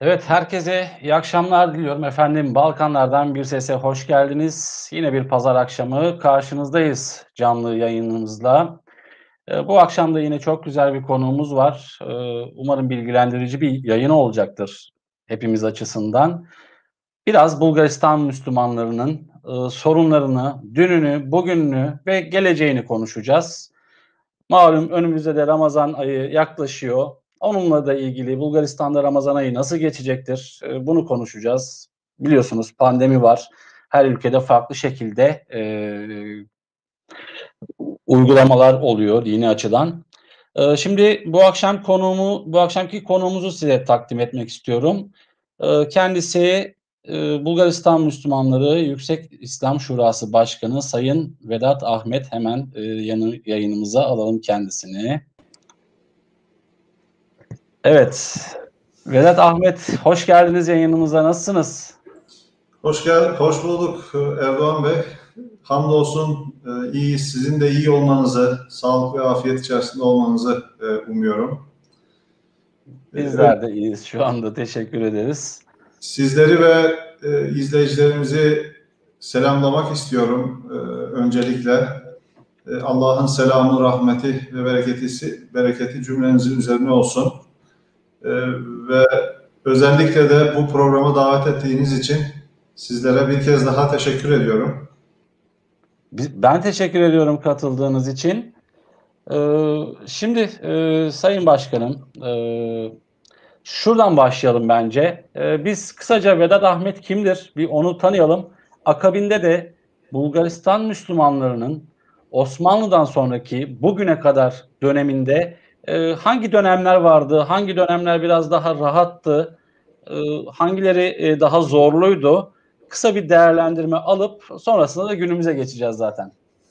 Evet, herkese iyi akşamlar diliyorum efendim. Balkanlardan bir sese hoş geldiniz. Yine bir pazar akşamı karşınızdayız canlı yayınımızla. Bu akşam da yine çok güzel bir konuğumuz var. Umarım bilgilendirici bir yayın olacaktır hepimiz açısından. Biraz Bulgaristan Müslümanlarının sorunlarını, dününü, bugününü ve geleceğini konuşacağız. Malum önümüzde de Ramazan ayı yaklaşıyor. Onunla da ilgili Bulgaristan'da Ramazan ayı nasıl geçecektir? Bunu konuşacağız. Biliyorsunuz pandemi var. Her ülkede farklı şekilde uygulamalar oluyor dini açıdan. Şimdi bu akşamki konuğumuzu size takdim etmek istiyorum. Kendisi Bulgaristan Müslümanları Yüksek İslam Şurası Başkanı Sayın Vedat Ahmet. Hemen yayınımıza alalım kendisini. Evet. Vedat Ahmet, hoş geldiniz yayınımıza. Nasılsınız? Hoş bulduk Erdoğan Bey. Hamdolsun iyiyiz. Sizin de iyi olmanızı, sağlık ve afiyet içerisinde olmanızı umuyorum. Evet, Bizler de iyiyiz şu anda. Teşekkür ederiz. sizleri ve izleyicilerimizi selamlamak istiyorum öncelikle. Allah'ın selamı, rahmeti ve bereketi cümlenizin üzerine olsun. Ve özellikle de bu programa davet ettiğiniz için sizlere bir kez daha teşekkür ediyorum. Ben teşekkür ediyorum katıldığınız için. Şimdi Sayın Başkanım, şuradan başlayalım bence. Biz kısaca Vedat Ahmet kimdir? Bir onu tanıyalım. Akabinde de Bulgaristan Müslümanlarının Osmanlı'dan sonraki bugüne kadar döneminde hangi dönemler vardı? Hangi dönemler biraz daha rahattı? Hangileri daha zorluydu? Kısa bir değerlendirme alıp sonrasında da günümüze geçeceğiz zaten.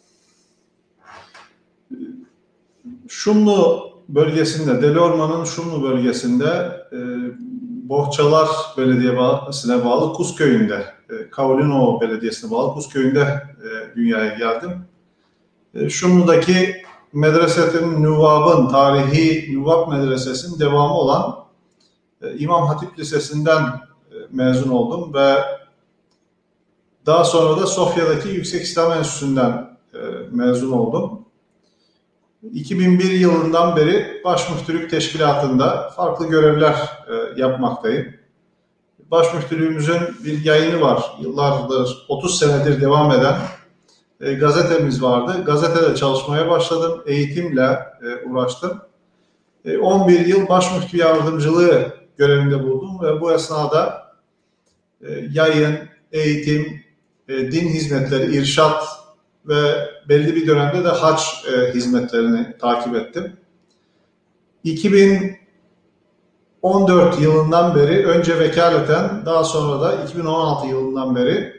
Şumlu bölgesinde, Deliorman'ın Şumlu bölgesinde Bohçalar Belediyesi'ne bağlı Kuzköy'ünde, Kavlino Belediyesi'ne bağlı Kuzköy'ünde dünyaya geldim. Şumlu'daki Medresetün Nüvab'ın, tarihi Nüvab Medresesi'nin devamı olan İmam Hatip Lisesi'nden mezun oldum ve daha sonra da Sofya'daki Yüksek İslam Enstitüsü'nden mezun oldum. 2001 yılından beri Başmüftülük Teşkilatı'nda farklı görevler yapmaktayım. Başmüftülüğümüzün bir yayını var. Yıllardır, 30 senedir devam eden gazetemiz vardı. Gazetede çalışmaya başladım. Eğitimle uğraştım. 11 yıl başmüftü yardımcılığı görevinde bulundum ve bu esnada yayın, eğitim, din hizmetleri, irşat ve belli bir dönemde de hac hizmetlerini takip ettim. 2014 yılından beri önce vekaleten, daha sonra da 2016 yılından beri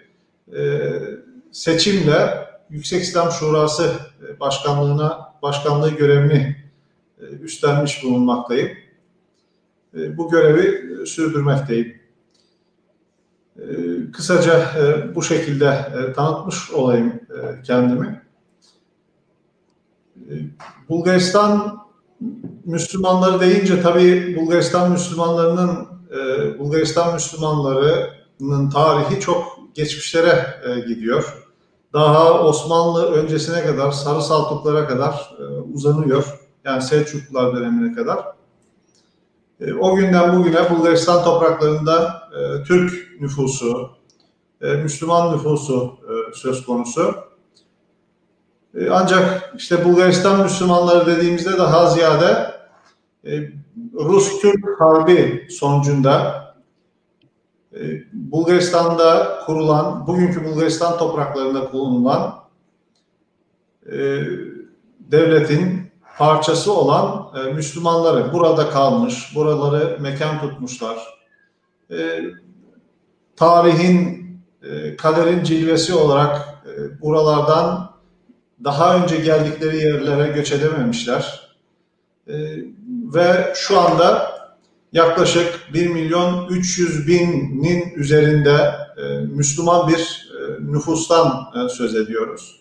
seçimle Yüksek İslam Şurası başkanlığı görevini üstlenmiş bulunmaktayım. Bu görevi sürdürmekteyim. Kısaca bu şekilde tanıtmış olayım kendimi. Bulgaristan Müslümanları deyince tabii Bulgaristan Müslümanlarının tarihi çok geçmişlere gidiyor. Daha Osmanlı öncesine kadar, Sarı Saltuklara kadar uzanıyor. Yani Selçuklular dönemine kadar. O günden bugüne Bulgaristan topraklarında Türk nüfusu, Müslüman nüfusu söz konusu. Ancak işte Bulgaristan Müslümanları dediğimizde daha ziyade Rus-Türk Harbi sonucunda Bulgaristan'da kurulan, bugünkü Bulgaristan topraklarında bulunan devletin parçası olan Müslümanları burada kalmış, buraları mekan tutmuşlar. Tarihin, kaderin cilvesi olarak buralardan daha önce geldikleri yerlere göç edememişler. Ve şu anda yaklaşık 1.300.000'nin üzerinde Müslüman bir nüfustan söz ediyoruz.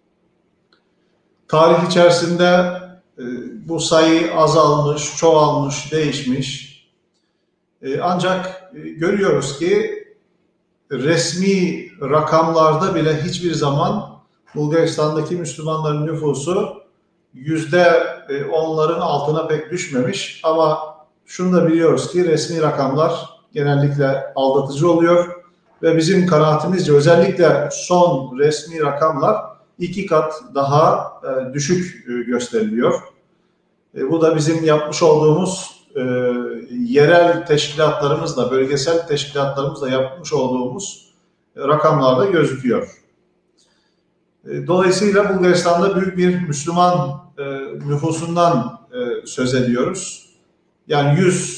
Tarih içerisinde bu sayı azalmış, çoğalmış, değişmiş. Ancak görüyoruz ki resmi rakamlarda bile hiçbir zaman Bulgaristan'daki Müslümanların nüfusu %10'ların altına pek düşmemiş. Ama şunu da biliyoruz ki resmi rakamlar genellikle aldatıcı oluyor ve bizim kanaatimizce özellikle son resmi rakamlar 2 kat daha düşük gösteriliyor. Bu da bizim yapmış olduğumuz yerel teşkilatlarımızla, bölgesel teşkilatlarımızla yapmış olduğumuz rakamlarda gözüküyor. Dolayısıyla Bulgaristan'da büyük bir Müslüman nüfusundan söz ediyoruz. Yani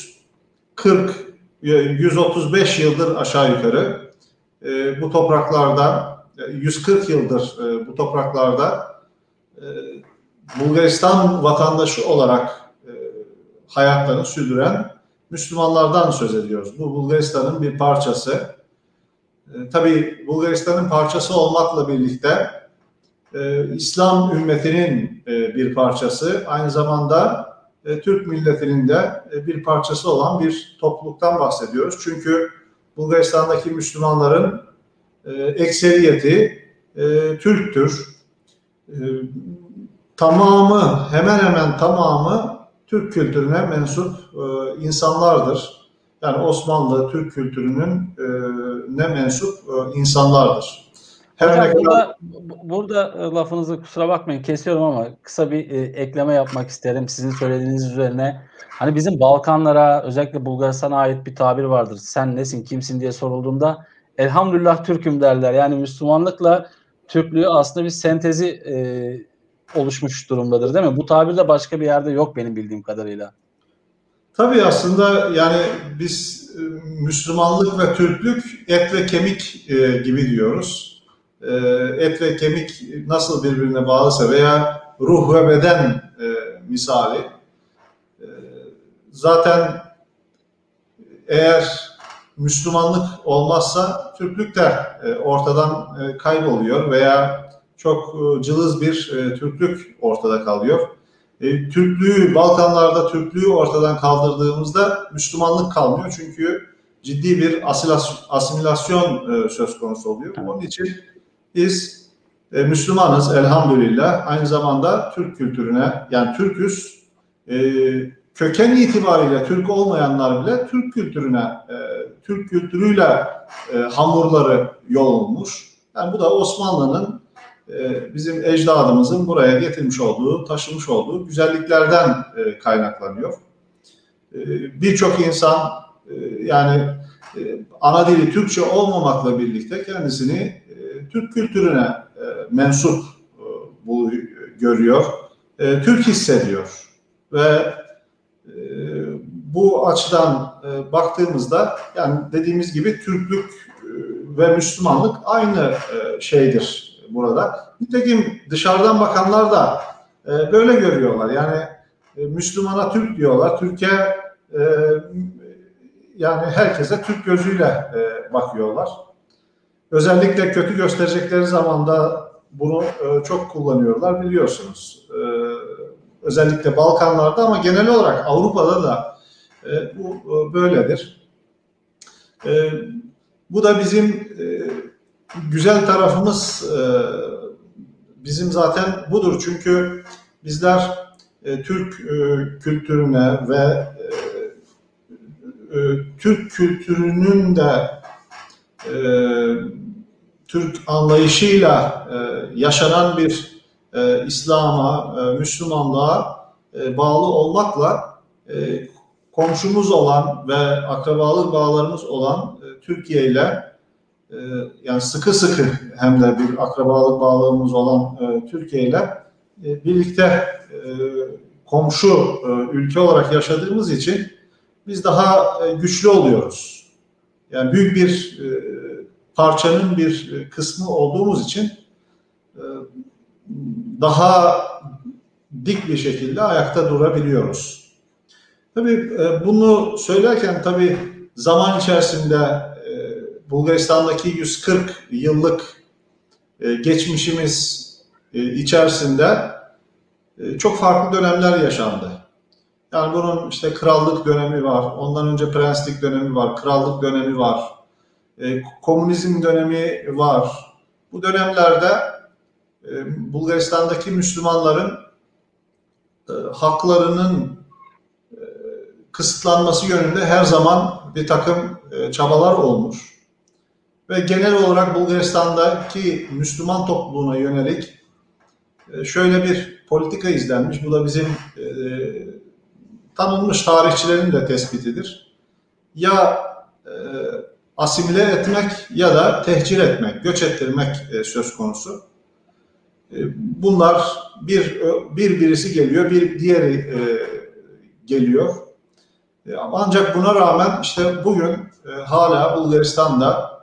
135 yıldır aşağı yukarı bu topraklarda, 140 yıldır bu topraklarda Bulgaristan vatandaşı olarak hayatlarını sürdüren Müslümanlardan söz ediyoruz. Bu Bulgaristan'ın bir parçası. Tabii Bulgaristan'ın parçası olmakla birlikte İslam ümmetinin bir parçası, aynı zamanda Türk milletinin de bir parçası olan bir topluluktan bahsediyoruz. Çünkü Bulgaristan'daki Müslümanların ekseriyeti Türktür. Tamamı, hemen hemen tamamı Türk kültürüne mensup insanlardır. Yani Osmanlı Türk kültürünün ne mensup insanlardır. Hocam burada lafınızı kusura bakmayın kesiyorum ama kısa bir ekleme yapmak isterim sizin söylediğiniz üzerine. Hani bizim Balkanlara özellikle Bulgaristan'a ait bir tabir vardır. Sen nesin, kimsin diye sorulduğunda elhamdülillah Türk'üm derler. Yani Müslümanlıkla Türklüğü aslında bir sentezi oluşmuş durumdadır değil mi? Bu tabir de başka bir yerde yok benim bildiğim kadarıyla. Tabii aslında yani biz Müslümanlık ve Türklük et ve kemik gibi diyoruz. Et ve kemik nasıl birbirine bağlısa veya ruh ve beden misali. Zaten eğer Müslümanlık olmazsa Türklük de ortadan kayboluyor veya çok cılız bir Türklük ortada kalıyor. Türklüğü, Balkanlarda Türklüğü ortadan kaldırdığımızda Müslümanlık kalmıyor. Çünkü ciddi bir asimilasyon söz konusu oluyor. Onun için biz Müslümanız elhamdülillah. Aynı zamanda Türk kültürüne, yani Türküz. Köken itibariyle Türk olmayanlar bile Türk kültürüne, Türk kültürüyle hamurları yoğrulmuş. Yani bu da Osmanlı'nın bizim ecdadımızın buraya getirmiş olduğu, taşımış olduğu güzelliklerden kaynaklanıyor. Birçok insan yani ana dili Türkçe olmamakla birlikte kendisini Türk kültürüne mensup görüyor, Türk hissediyor ve bu açıdan baktığımızda yani dediğimiz gibi Türklük ve Müslümanlık aynı şeydir burada. Nitekim dışarıdan bakanlar da böyle görüyorlar. Yani Müslümana Türk diyorlar. Türkiye yani herkese Türk gözüyle bakıyorlar. Özellikle kötü gösterecekleri zaman da bunu çok kullanıyorlar biliyorsunuz. Özellikle Balkanlarda ama genel olarak Avrupa'da da bu böyledir. Bu da bizim güzel tarafımız, bizim zaten budur. Çünkü bizler Türk kültürüne ve Türk kültürünün de Türk anlayışıyla yaşanan bir İslam'a, Müslümanlığa bağlı olmakla komşumuz olan ve akrabalık bağlarımız olan Türkiye ile yani sıkı sıkı hem de bir akrabalık bağlarımız olan Türkiye ile birlikte komşu ülke olarak yaşadığımız için biz daha güçlü oluyoruz. Yani büyük bir parçanın bir kısmı olduğumuz için daha dik bir şekilde ayakta durabiliyoruz. Tabii bunu söylerken tabii zaman içerisinde Bulgaristan'daki 140 yıllık geçmişimiz içerisinde çok farklı dönemler yaşandı. Yani bunun işte krallık dönemi var, ondan önce prenslik dönemi var, krallık dönemi var, komünizm dönemi var. Bu dönemlerde Bulgaristan'daki Müslümanların haklarının kısıtlanması yönünde her zaman bir takım çabalar olmuş. Ve genel olarak Bulgaristan'daki Müslüman topluluğuna yönelik şöyle bir politika izlenmiş. Bu da bizim tanınmış tarihçilerin de tespitidir. Ya asimile etmek ya da tehcir etmek, göç ettirmek söz konusu. Bunlar birisi geliyor, bir diğeri geliyor. Ancak buna rağmen işte bugün hala Bulgaristan'da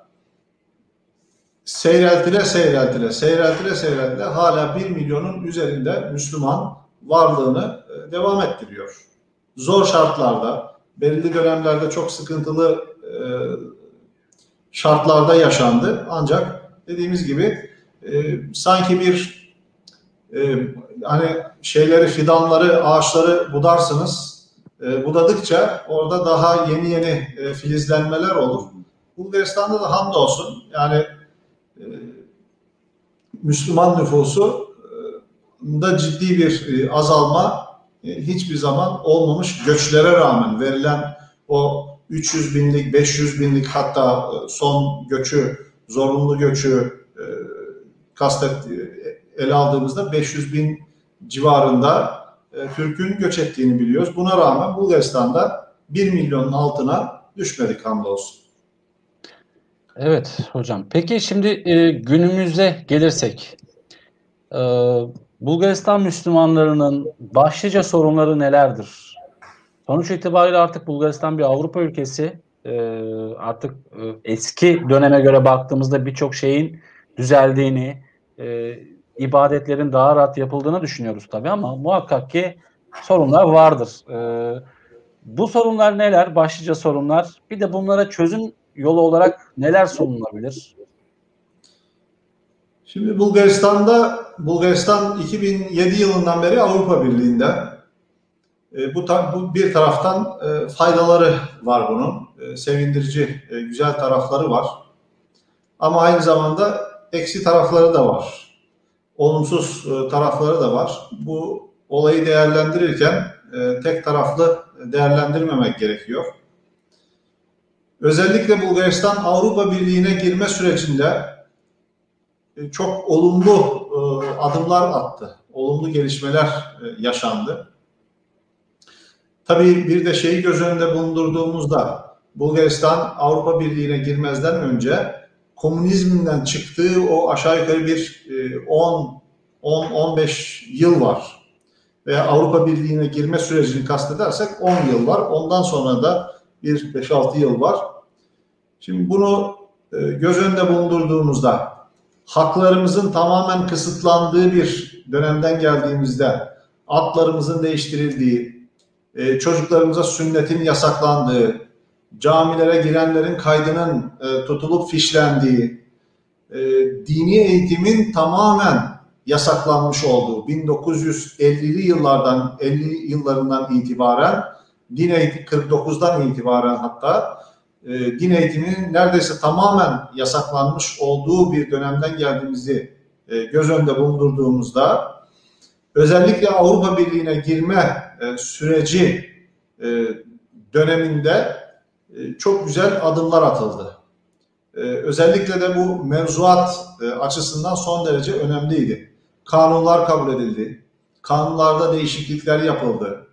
seyreltile hala 1 milyonun üzerinde Müslüman varlığını devam ettiriyor. Zor şartlarda, belirli dönemlerde çok sıkıntılı şartlarda yaşandı. Ancak dediğimiz gibi sanki bir hani fidanları, ağaçları budarsınız. Budadıkça orada daha yeni filizlenmeler olur. Bulgaristan'da da hamdolsun yani Müslüman nüfusu da ciddi bir azalma hiçbir zaman olmamış. Göçlere rağmen verilen o 300 binlik, 500 binlik hatta son göçü, zorunlu göçü ele aldığımızda 500 bin civarında Türk'ün göç ettiğini biliyoruz. Buna rağmen Bulgaristan'da 1 milyonun altına düşmedik hamdolsun. Evet hocam. Peki şimdi günümüze gelirsek, Bulgaristan Müslümanlarının başlıca sorunları nelerdir? Sonuç itibariyle artık Bulgaristan bir Avrupa ülkesi. Artık eski döneme göre baktığımızda birçok şeyin düzeldiğini, ibadetlerin daha rahat yapıldığını düşünüyoruz tabii ama muhakkak ki sorunlar vardır. Bu sorunlar neler? Başlıca sorunlar. Bir de bunlara çözüm yolu olarak neler sunulabilir? Şimdi Bulgaristan 2007 yılından beri Avrupa Birliği'nde. Bu bir taraftan faydaları var bunun. Sevindirici, güzel tarafları var. Ama aynı zamanda eksi tarafları da var. Olumsuz tarafları da var. Bu olayı değerlendirirken tek taraflı değerlendirmemek gerekiyor. Özellikle Bulgaristan Avrupa Birliği'ne girme sürecinde çok olumlu adımlar attı. Olumlu gelişmeler yaşandı. Tabii bir de şeyi göz önünde bulundurduğumuzda Bulgaristan Avrupa Birliği'ne girmezden önce komünizmden çıktığı o aşağı yukarı bir 10-15 yıl var. Veya Avrupa Birliği'ne girme sürecini kastedersek 10 yıl var. Ondan sonra da bir 5-6 yıl var. Şimdi bunu göz önünde bulundurduğumuzda haklarımızın tamamen kısıtlandığı bir dönemden geldiğimizde adlarımızın değiştirildiği, çocuklarımıza sünnetin yasaklandığı, camilere girenlerin kaydının tutulup fişlendiği, dini eğitimin tamamen yasaklanmış olduğu 1950'li yıllardan 50 yıllarından itibaren din eğitimi 49'dan itibaren hatta din eğitiminin neredeyse tamamen yasaklanmış olduğu bir dönemden geldiğimizi göz önünde bulundurduğumuzda özellikle Avrupa Birliği'ne girme süreci döneminde çok güzel adımlar atıldı. Özellikle de bu mevzuat açısından son derece önemliydi. Kanunlar kabul edildi. Kanunlarda değişiklikler yapıldı.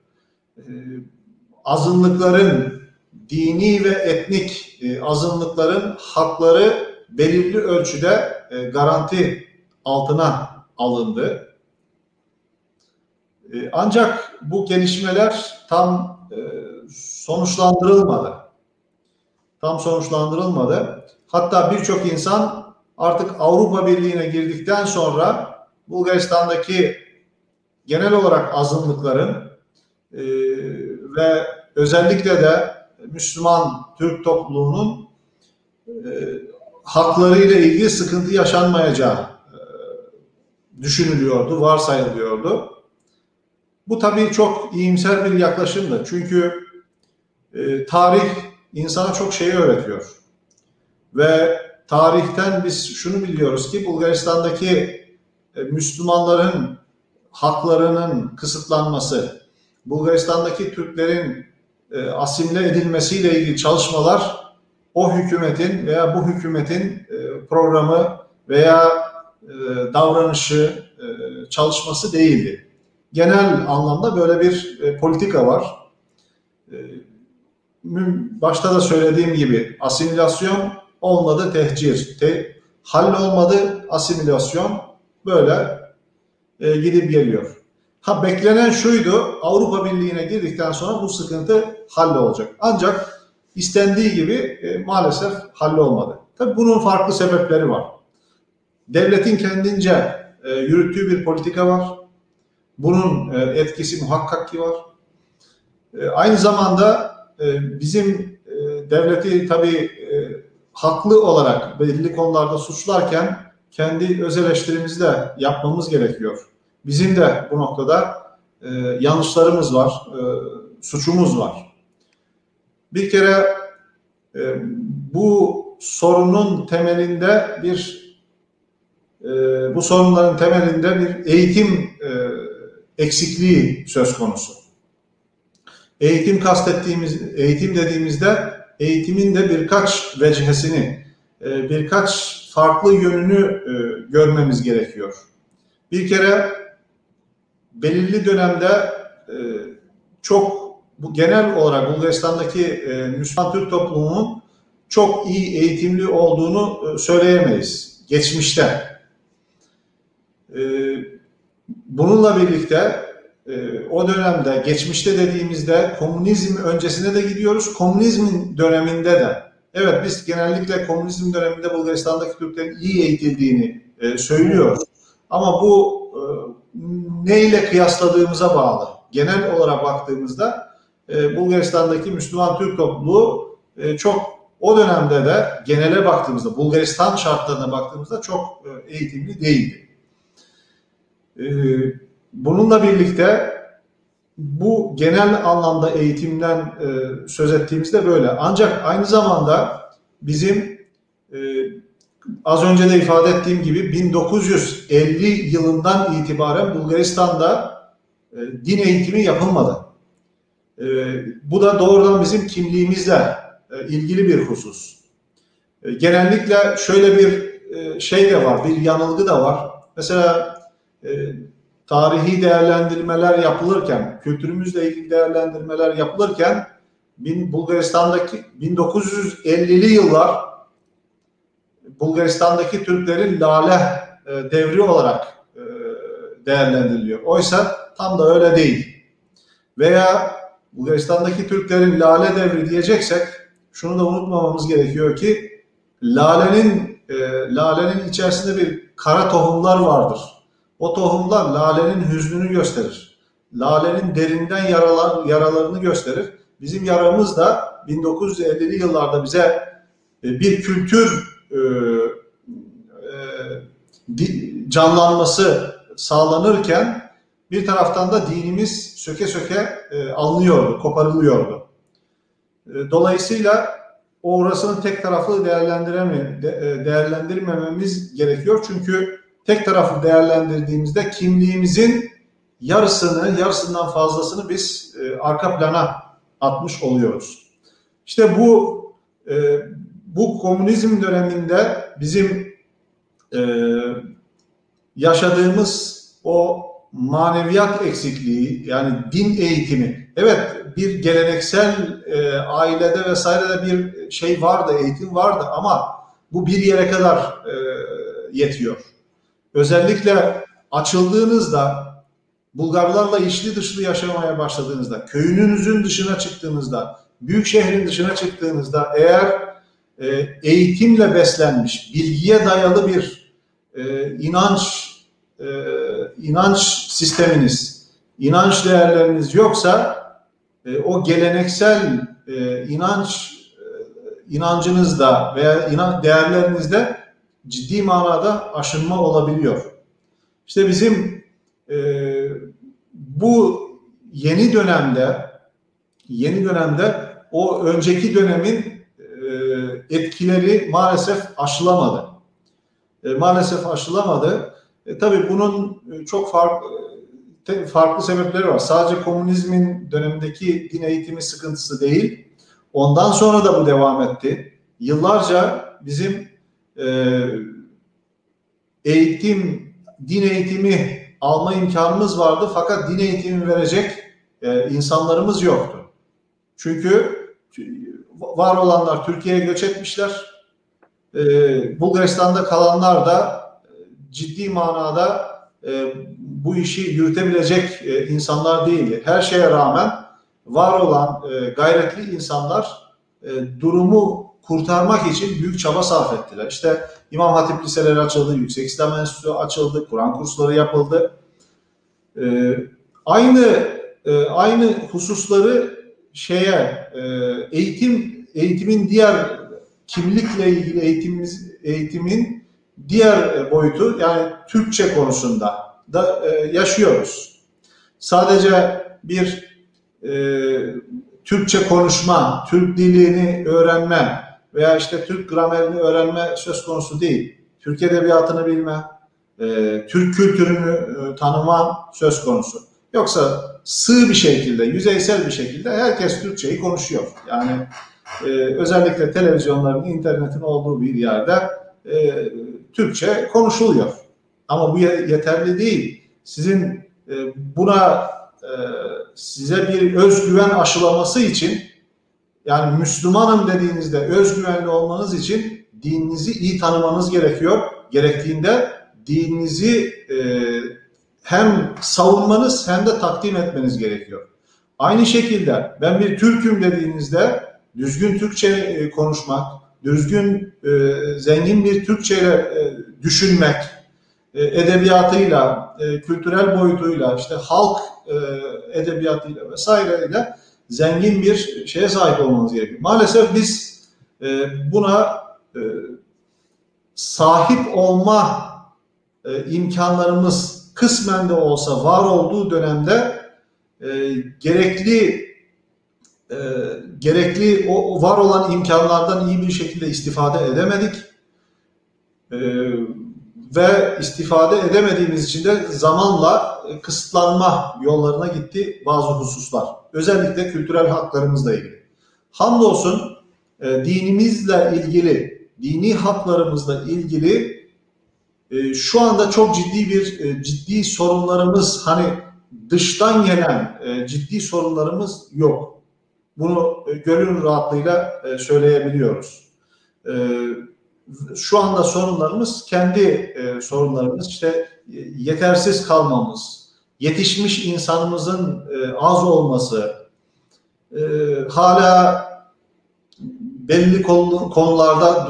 Azınlıkların, dini ve etnik azınlıkların hakları belirli ölçüde garanti altına alındı. Ancak bu gelişmeler tam sonuçlandırılmadı. Hatta birçok insan artık Avrupa Birliği'ne girdikten sonra Bulgaristan'daki genel olarak azınlıkların ve özellikle de Müslüman Türk topluluğunun haklarıyla ilgili sıkıntı yaşanmayacağı düşünülüyordu, varsayılıyordu. Bu tabii çok iyimser bir yaklaşımdır. Çünkü tarih insana çok şey öğretiyor. Ve tarihten biz şunu biliyoruz ki Bulgaristan'daki Müslümanların haklarının kısıtlanması, Bulgaristan'daki Türklerin asimile edilmesiyle ilgili çalışmalar o hükümetin veya bu hükümetin programı veya davranışı, çalışması değildi. Genel anlamda böyle bir politika var. Başta da söylediğim gibi asimilasyon olmadı tehcir, hallolmadı asimilasyon, böyle gidip geliyor. Beklenen şuydu, Avrupa Birliği'ne girdikten sonra bu sıkıntı hallolacak. Ancak istendiği gibi maalesef hallolmadı. Tabii bunun farklı sebepleri var. Devletin kendince yürüttüğü bir politika var. Bunun etkisi muhakkak ki var. Aynı zamanda bizim devleti tabii haklı olarak belirli konularda suçlarken kendi öz eleştirimizi de yapmamız gerekiyor. Bizim de bu noktada yanlışlarımız var, suçumuz var. Bir kere bu sorunun temelinde bu sorunların temelinde bir eğitim eksikliği söz konusu. Eğitim dediğimizde eğitimin de birkaç vecihesini, birkaç farklı yönünü görmemiz gerekiyor. Bir kere belirli dönemde bu genel olarak Bulgaristan'daki Müslüman Türk toplumunun çok iyi eğitimli olduğunu söyleyemeyiz geçmişte. Bununla birlikte o dönemde, geçmişte dediğimizde komünizm öncesine de gidiyoruz. Komünizmin döneminde de, evet biz genellikle komünizm döneminde Bulgaristan'daki Türklerin iyi eğitildiğini söylüyoruz. Ama bu neyle kıyasladığımıza bağlı. Genel olarak baktığımızda Bulgaristan'daki Müslüman Türk topluluğu çok o dönemde de genele baktığımızda, Bulgaristan şartlarına baktığımızda çok eğitimli değildi. Bununla birlikte bu genel anlamda eğitimden söz ettiğimizde böyle. Ancak aynı zamanda bizim az önce de ifade ettiğim gibi 1950 yılından itibaren Bulgaristan'da din eğitimi yapılmadı. Bu da doğrudan bizim kimliğimizle ilgili bir husus. Genellikle şöyle bir şey de var, bir yanılgı da var. Mesela tarihi değerlendirmeler yapılırken, kültürümüzle ilgili değerlendirmeler yapılırken Bulgaristan'daki 1950'li yıllar Bulgaristan'daki Türklerin lale devri olarak değerlendiriliyor. Oysa tam da öyle değil. Veya Bulgaristan'daki Türklerin lale devri diyeceksek şunu da unutmamamız gerekiyor ki lalenin içerisinde bir kara tohumlar vardır. O tohumlar lalenin hüznünü gösterir. Lalenin derinden yaralarını gösterir. Bizim yaramız da 1950'li yıllarda bize bir kültür canlanması sağlanırken bir taraftan da dinimiz söke söke alınıyordu, koparılıyordu. Dolayısıyla orasını tek taraflı değerlendirmememiz gerekiyor. Çünkü tek taraflı değerlendirdiğimizde kimliğimizin yarısından fazlasını biz arka plana atmış oluyoruz. İşte bu komünizm döneminde bizim yaşadığımız o maneviyat eksikliği, yani din eğitimi, evet bir geleneksel ailede vesairede bir şey vardı, eğitim vardı ama bu bir yere kadar yetiyor. Özellikle açıldığınızda, Bulgarlarla içli dışlı yaşamaya başladığınızda, köyünüzün dışına çıktığınızda, büyük şehrin dışına çıktığınızda eğer eğitimle beslenmiş, bilgiye dayalı bir inanç sisteminiz, inanç değerleriniz yoksa o geleneksel inancınızda veya değerlerinizde ciddi manada aşınma olabiliyor. İşte bizim bu yeni dönemde o önceki dönemin etkileri maalesef aşılamadı. Maalesef aşılamadı. Tabii bunun çok farklı sebepleri var. Sadece komünizmin dönemindeki din eğitimi sıkıntısı değil. Ondan sonra da bu devam etti. Yıllarca bizim din eğitimi alma imkanımız vardı, fakat din eğitimi verecek insanlarımız yoktu. Çünkü var olanlar Türkiye'ye göç etmişler. Bulgaristan'da kalanlar da ciddi manada bu işi yürütebilecek insanlar değildi. Her şeye rağmen var olan gayretli insanlar durumu kurtarmak için büyük çaba sarf ettiler. İşte İmam Hatip liseleri açıldı, Yüksek İslam Enstitüsü açıldı, Kur'an kursları yapıldı. Aynı hususları eğitimin diğer kimlikle ilgili eğitimin diğer boyutu, yani Türkçe konusunda da yaşıyoruz. Sadece bir Türkçe konuşma, Türk dilini öğrenme veya işte Türk gramerini öğrenme söz konusu değil. Türk edebiyatını bilme, Türk kültürünü tanıman söz konusu. Yoksa sığ bir şekilde, yüzeysel bir şekilde herkes Türkçeyi konuşuyor. Yani özellikle televizyonların, internetin olduğu bir yerde Türkçe konuşuluyor. Ama bu yeterli değil. Sizin size bir özgüven aşılaması için, yani Müslümanım dediğinizde özgüvenli olmanız için dininizi iyi tanımanız gerekiyor. Gerektiğinde dininizi hem savunmanız hem de takdim etmeniz gerekiyor. Aynı şekilde ben bir Türk'üm dediğinizde düzgün Türkçe konuşmak, düzgün zengin bir Türkçeyle düşünmek, edebiyatıyla, kültürel boyutuyla, işte halk edebiyatıyla vesaireyle zengin bir şeye sahip olmanız gerekiyor. Maalesef biz buna sahip olma imkanlarımız kısmen de olsa var olduğu dönemde gerekli o var olan imkanlardan iyi bir şekilde istifade edemedik. Ve istifade edemediğimiz için de zamanla kısıtlanma yollarına gitti bazı hususlar. Özellikle kültürel haklarımızla ilgili. Hamdolsun dinimizle ilgili, dini haklarımızla ilgili şu anda çok ciddi sorunlarımız, hani dıştan gelen ciddi sorunlarımız yok. Bunu gönül rahatlığıyla söyleyebiliyoruz. Şu anda sorunlarımız kendi sorunlarımız. İşte yetersiz kalmamız, yetişmiş insanımızın az olması, hala belli konularda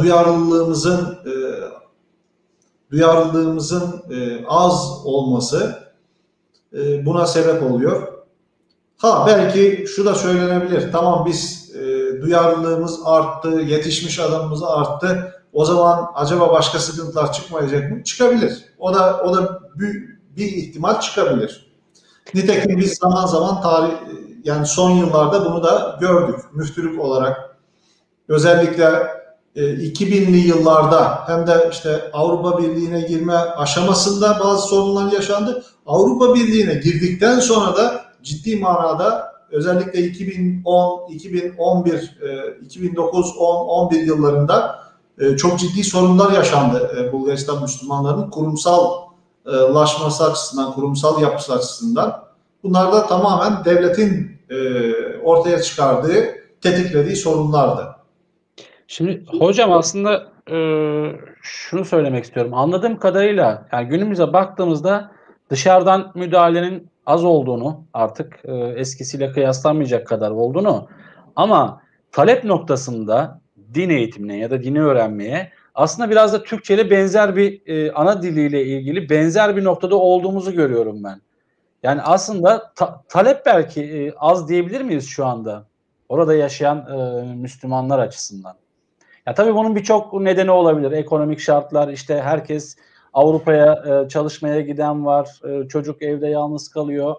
duyarlılığımızın az olması buna sebep oluyor. Belki şu da söylenebilir. Tamam, biz duyarlılığımız arttı, yetişmiş adamımız arttı. O zaman acaba başka sıkıntılar çıkmayacak mı? Çıkabilir. O da bir ihtimal çıkabilir. Nitekim biz zaman zaman yani son yıllarda bunu da gördük. Müftülük olarak özellikle 2000'li yıllarda hem de işte Avrupa Birliği'ne girme aşamasında bazı sorunlar yaşandı. Avrupa Birliği'ne girdikten sonra da ciddi manada özellikle 2010, 2011, 2009, 10, 11 yıllarında çok ciddi sorunlar yaşandı Bulgaristan Müslümanlarının kurumsallaşması açısından, kurumsal yapısı açısından. Bunlar da tamamen devletin ortaya çıkardığı, tetiklediği sorunlardı. Şimdi hocam aslında şunu söylemek istiyorum. Anladığım kadarıyla yani günümüze baktığımızda dışarıdan müdahalenin az olduğunu, artık eskisiyle kıyaslanmayacak kadar olduğunu, ama talep noktasında din eğitimine ya da dini öğrenmeye aslında biraz da Türkçe ile benzer bir ana diliyle ilgili benzer bir noktada olduğumuzu görüyorum ben. Yani aslında talep belki az diyebilir miyiz şu anda orada yaşayan Müslümanlar açısından? Ya tabii bunun birçok nedeni olabilir. Ekonomik şartlar, işte herkes Avrupa'ya çalışmaya giden var, çocuk evde yalnız kalıyor.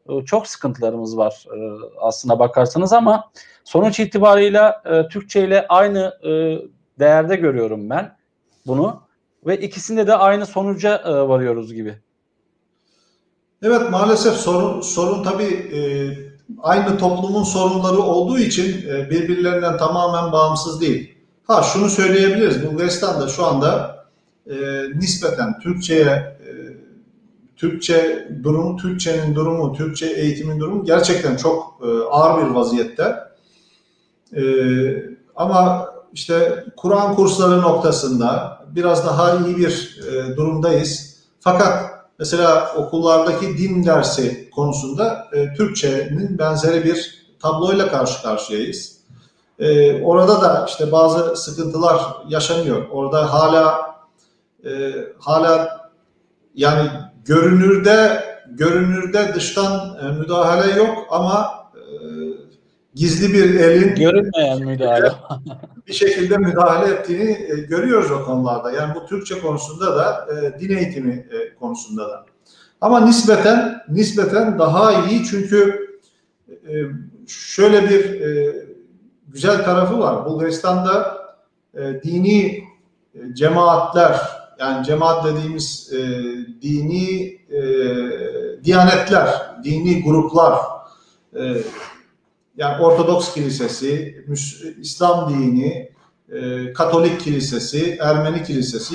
çok sıkıntılarımız var aslına bakarsanız, ama sonuç itibarıyla Türkçe ile aynı değerde görüyorum ben bunu ve ikisinde de aynı sonuca varıyoruz gibi. Evet, maalesef sorun tabii aynı toplumun sorunları olduğu için birbirlerinden tamamen bağımsız değil. Ha, şunu söyleyebiliriz. Bulgaristan'da şu anda nispeten Türkçenin durumu, Türkçe eğitimin durumu gerçekten çok ağır bir vaziyette. Ama işte Kur'an kursları noktasında biraz daha iyi bir durumdayız. Fakat mesela okullardaki din dersi konusunda Türkçenin benzeri bir tabloyla karşı karşıyayız. Orada da işte bazı sıkıntılar yaşanıyor. Orada hala yani görünürde dıştan müdahale yok ama gizli bir elin Görünmeyen müdahale. bir şekilde müdahale ettiğini görüyoruz o konularda. Yani bu Türkçe konusunda da din eğitimi konusunda da. Ama nispeten daha iyi, çünkü şöyle bir güzel tarafı var. Bulgaristan'da dini cemaatler, yani cemaat dediğimiz diyanetler, dini gruplar, yani Ortodoks Kilisesi, İslam dini, Katolik Kilisesi, Ermeni Kilisesi,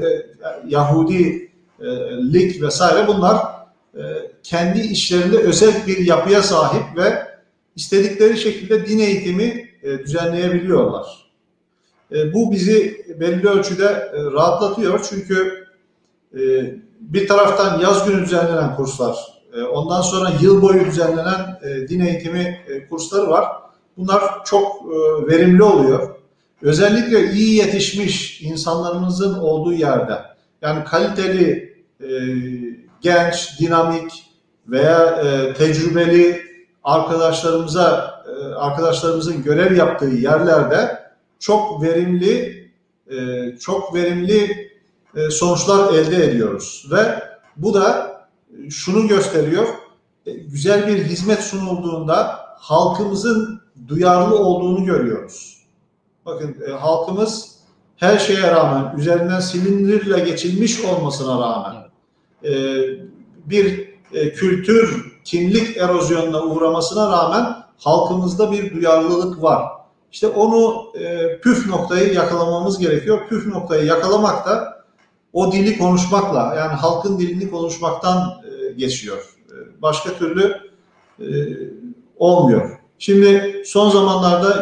Yahudilik vesaire, bunlar kendi içlerinde özel bir yapıya sahip ve istedikleri şekilde din eğitimi düzenleyebiliyorlar. Bu bizi belli ölçüde rahatlatıyor, çünkü bir taraftan yaz günü düzenlenen kurslar, ondan sonra yıl boyu düzenlenen din eğitimi kursları var. Bunlar çok verimli oluyor. Özellikle iyi yetişmiş insanlarımızın olduğu yerde, yani kaliteli, genç, dinamik veya tecrübeli arkadaşlarımızın görev yaptığı yerlerde çok verimli sonuçlar elde ediyoruz ve bu da şunu gösteriyor: güzel bir hizmet sunulduğunda halkımızın duyarlı olduğunu görüyoruz. Bakın, halkımız her şeye rağmen, üzerinden silindirle geçilmiş olmasına rağmen, bir kültür, kimlik erozyonuna uğramasına rağmen halkımızda bir duyarlılık var. İşte onu, püf noktayı yakalamamız gerekiyor. Püf noktayı yakalamak da o dili konuşmakla, yani halkın dilini konuşmaktan geçiyor. Başka türlü olmuyor. Şimdi son zamanlarda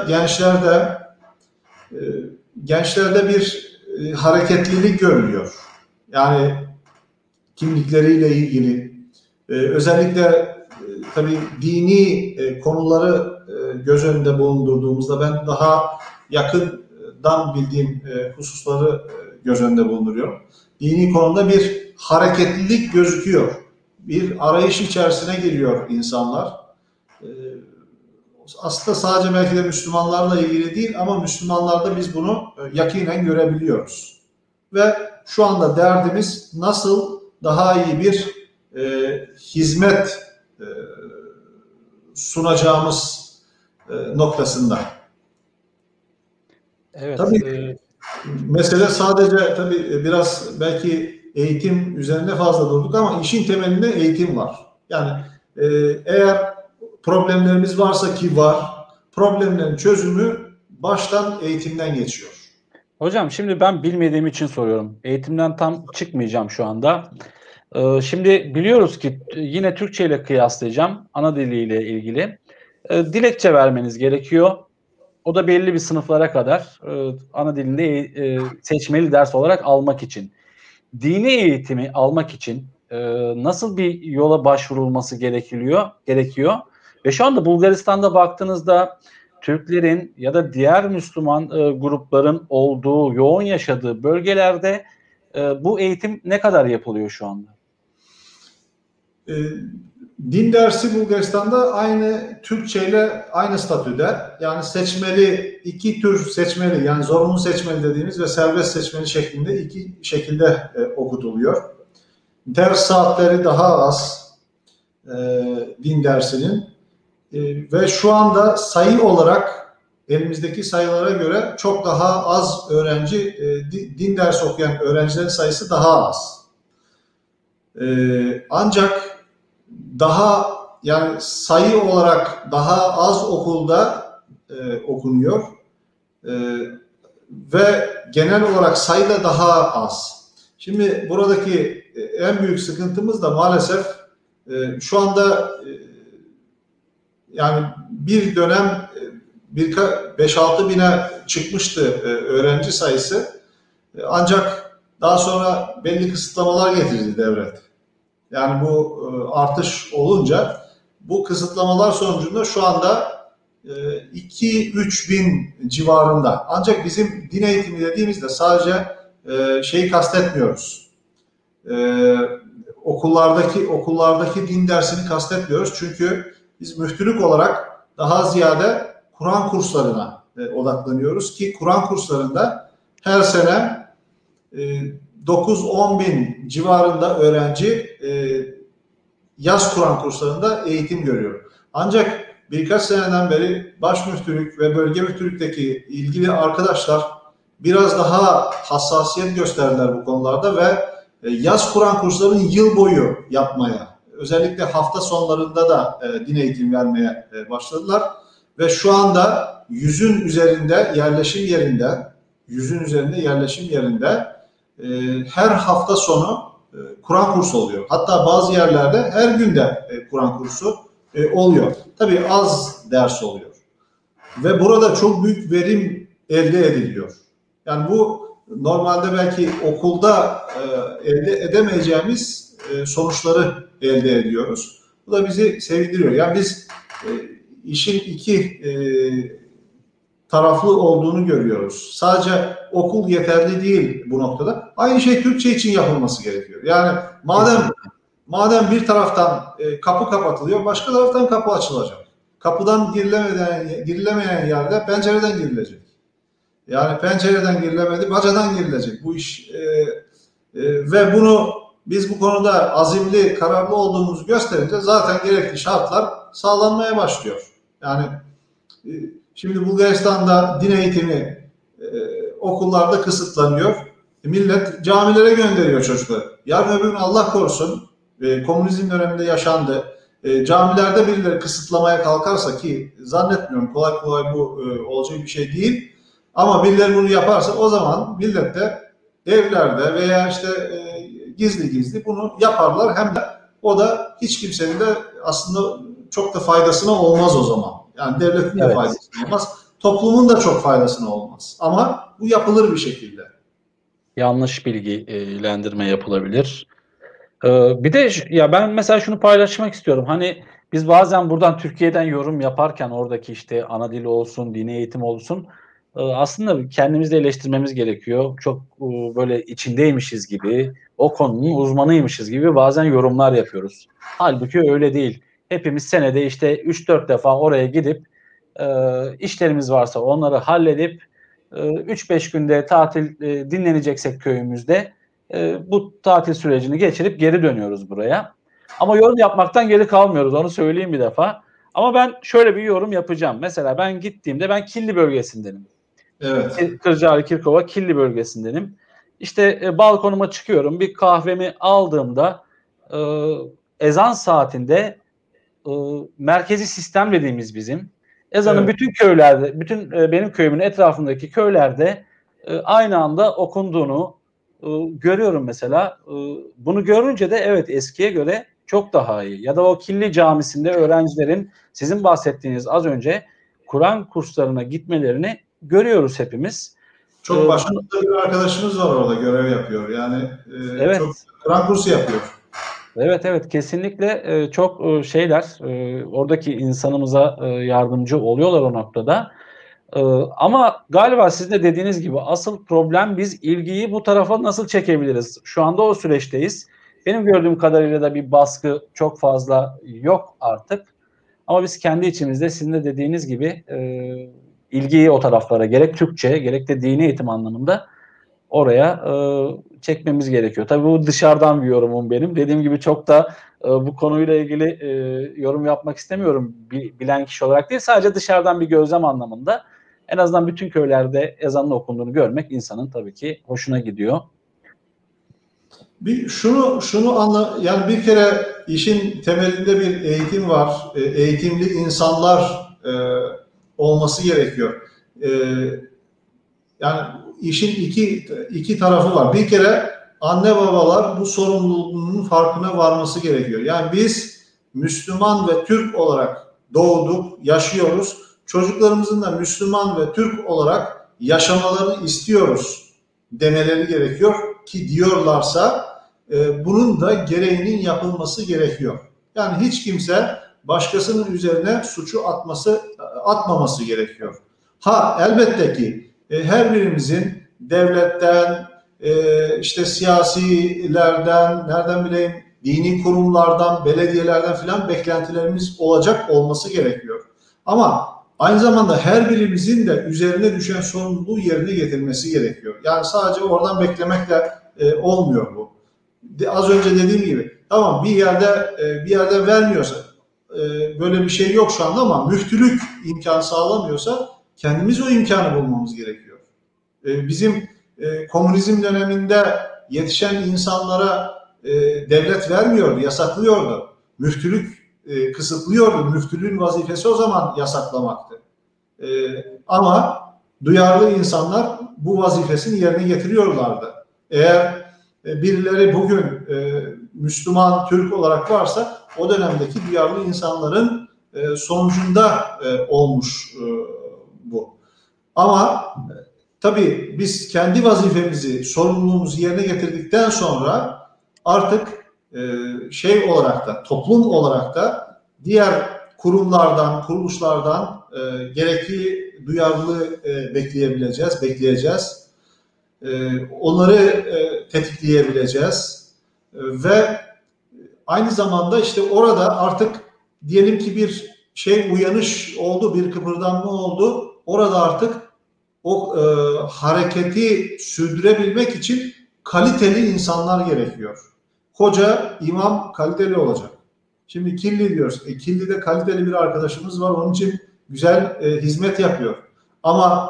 gençlerde bir hareketlilik görülüyor. Yani kimlikleriyle ilgili, özellikle tabii dini konuları göz önünde bulundurduğumuzda, ben daha yakından bildiğim hususları göz önünde bulunduruyorum. Dini konuda bir hareketlilik gözüküyor. Bir arayış içerisine giriyor insanlar. Aslında sadece belki de Müslümanlarla ilgili değil, ama Müslümanlarda biz bunu yakinen görebiliyoruz. Ve şu anda derdimiz nasıl daha iyi bir hizmet sunacağımız noktasında. Evet. Tabii mesele sadece tabii biraz belki eğitim üzerine fazla durduk, ama işin temelinde eğitim var. Yani eğer problemlerimiz varsa, ki var, problemlerin çözümü baştan eğitimden geçiyor. Hocam, şimdi ben bilmediğim için soruyorum. Eğitimden tam çıkmayacağım şu anda. Şimdi biliyoruz ki, yine Türkçe ile kıyaslayacağım, ana diliyle ilgili. Dilekçe vermeniz gerekiyor. O da belli bir sınıflara kadar ana dilinde seçmeli ders olarak almak için. Dini eğitimi almak için nasıl bir yola başvurulması gerekiyor? Ve şu anda Bulgaristan'da baktığınızda Türklerin ya da diğer Müslüman grupların olduğu, yoğun yaşadığı bölgelerde bu eğitim ne kadar yapılıyor şu anda? Din dersi Bulgaristan'da aynı Türkçe ile aynı statüde. Yani iki tür seçmeli, yani zorunlu seçmeli dediğimiz ve serbest seçmeli şeklinde iki şekilde okutuluyor. Ders saatleri daha az. din dersinin ve şu anda sayı olarak elimizdeki sayılara göre çok daha az öğrenci, din dersi okuyan öğrencilerin sayısı daha az. Ancak daha, yani sayı olarak daha az okulda okunuyor ve genel olarak sayı da daha az. Şimdi buradaki en büyük sıkıntımız da maalesef şu anda yani bir dönem 5-6 bine çıkmıştı öğrenci sayısı. Ancak daha sonra belli kısıtlamalar getirdi devlet. Yani bu artış olunca bu kısıtlamalar sonucunda şu anda 2-3 bin civarında. Ancak bizim din eğitimi dediğimizde sadece şeyi kastetmiyoruz. Okullardaki din dersini kastetmiyoruz. Çünkü biz müftülük olarak daha ziyade Kur'an kurslarına odaklanıyoruz ki Kur'an kurslarında her sene 9-10 bin civarında öğrenci yaz Kur'an kurslarında eğitim görüyor. Ancak birkaç seneden beri baş müftülük ve bölge müftülükteki ilgili arkadaşlar biraz daha hassasiyet gösterdiler bu konularda ve yaz Kur'an kurslarını yıl boyu yapmaya, özellikle hafta sonlarında da din eğitimi vermeye başladılar. Ve şu anda 100'ün üzerinde yerleşim yerinde her hafta sonu Kur'an kursu oluyor. Hatta bazı yerlerde her günde Kur'an kursu oluyor. Tabii az ders oluyor. Ve burada çok büyük verim elde ediliyor. Yani bu normalde belki okulda elde edemeyeceğimiz sonuçları elde ediyoruz. Bu da bizi sevindiriyor. Yani biz işin iki taraflı olduğunu görüyoruz. Sadece okul yeterli değil bu noktada. Aynı şey Türkçe için yapılması gerekiyor. Yani madem bir taraftan kapı kapatılıyor, başka taraftan kapı açılacak. Kapıdan girilemeyen yerde pencereden girilecek. Yani pencereden girilemedi, bacadan girilecek. Bu iş ve bunu biz bu konuda azimli, kararlı olduğumuzu gösterince zaten gerekli şartlar sağlanmaya başlıyor. Yani şimdi Bulgaristan'da din eğitimi okullarda kısıtlanıyor. Millet camilere gönderiyor çocukları. Yarın öbür gün Allah korusun komünizm döneminde yaşandı. Camilerde birileri kısıtlamaya kalkarsa, ki zannetmiyorum kolay kolay bu olacak bir şey değil. Ama birileri bunu yaparsa o zaman millet de evlerde veya işte gizli gizli bunu yaparlar. Hem de o da hiç kimsenin de aslında çok da faydasına olmaz o zaman. Yani devletin de faydasına olmaz. Toplumun da çok faydasına olmaz. Ama bu yapılır bir şekilde. Yanlış bilgilendirme yapılabilir. Bir de ya ben mesela şunu paylaşmak istiyorum. Hani biz bazen buradan Türkiye'den yorum yaparken oradaki işte ana dili olsun, dini eğitim olsun aslında kendimizi de eleştirmemiz gerekiyor. Çok böyle içindeymişiz gibi, o konunun uzmanıymışız gibi bazen yorumlar yapıyoruz. Halbuki öyle değil. Hepimiz senede işte 3-4 defa oraya gidip işlerimiz varsa onları halledip 3-5 günde tatil dinleneceksek köyümüzde bu tatil sürecini geçirip geri dönüyoruz buraya. Ama yorum yapmaktan geri kalmıyoruz, onu söyleyeyim bir defa. Ama ben şöyle bir yorum yapacağım. Mesela ben gittiğimde ben Killi bölgesindenim. Evet. Kırcaali, Kirkova, Killi bölgesindenim. İşte balkonuma çıkıyorum. Bir kahvemi aldığımda ezan saatinde merkezi sistem dediğimiz bizim ezanın bütün köylerde, bütün benim köyümün etrafındaki köylerde aynı anda okunduğunu görüyorum mesela. Bunu görünce de evet, eskiye göre çok daha iyi. Ya da o Killi Camisi'nde öğrencilerin sizin bahsettiğiniz az önce Kur'an kurslarına gitmelerini görüyoruz hepimiz. Çok başarılı bir arkadaşımız var orada, görev yapıyor. Yani evet. Çok Kur'an kursu yapıyor. Evet, kesinlikle çok şeyler oradaki insanımıza yardımcı oluyorlar o noktada. Ama galiba sizin de dediğiniz gibi asıl problem biz ilgiyi bu tarafa nasıl çekebiliriz? Şu anda o süreçteyiz. Benim gördüğüm kadarıyla da bir baskı çok fazla yok artık. Ama biz kendi içimizde sizin de dediğiniz gibi ilgiyi o taraflara gerek Türkçe gerek de dini eğitim anlamında oraya çekmemiz gerekiyor. Tabii bu dışarıdan bir yorumum benim. Dediğim gibi çok da bu konuyla ilgili yorum yapmak istemiyorum bilen kişi olarak değil. Sadece dışarıdan bir gözlem anlamında. En azından bütün köylerde ezanın okunduğunu görmek insanın tabii ki hoşuna gidiyor. Şunu anla, yani bir kere işin temelinde bir eğitim var. Eğitimli insanlar olması gerekiyor. E, Yani işin iki tarafı var. Bir kere anne babalar bu sorumluluğunun farkına varması gerekiyor. Yani biz Müslüman ve Türk olarak doğduk, yaşıyoruz. Çocuklarımızın da Müslüman ve Türk olarak yaşamalarını istiyoruz demeleri gerekiyor ki diyorlarsa bunun da gereğinin yapılması gerekiyor. Yani hiç kimse başkasının üzerine suçu atmaması gerekiyor. Elbette ki her birimizin devletten, işte siyasilerden, nereden bileyim, dini kurumlardan, belediyelerden filan beklentilerimiz olması gerekiyor. Ama aynı zamanda her birimizin de üzerine düşen sorumluluğu yerine getirmesi gerekiyor. Yani sadece oradan beklemekle olmuyor bu. Az önce dediğim gibi, tamam bir yerde vermiyorsa, böyle bir şey yok şu anda ama müftülük imkan sağlamıyorsa kendimiz o imkanı bulmamız gerekiyor. Bizim komünizm döneminde yetişen insanlara devlet vermiyordu, yasaklıyordu. Müftülük kısıtlıyordu. Müftülüğün vazifesi o zaman yasaklamaktı. Ama duyarlı insanlar bu vazifesini yerine getiriyorlardı. Eğer birileri bugün Müslüman, Türk olarak varsa o dönemdeki duyarlı insanların sonucunda olmuş bu. Ama tabii biz kendi vazifemizi, sorumluluğumuzu yerine getirdikten sonra artık olarak da, toplum olarak da diğer kurumlardan, kuruluşlardan gerekli duyarlılığı bekleyeceğiz. Onları tetikleyebileceğiz ve aynı zamanda işte orada artık diyelim ki bir uyanış oldu, bir kıpırdanma oldu. Orada artık o hareketi sürdürebilmek için kaliteli insanlar gerekiyor. Hoca, imam kaliteli olacak. Şimdi Killi diyoruz. Killi'de kaliteli bir arkadaşımız var. Onun için güzel hizmet yapıyor. Ama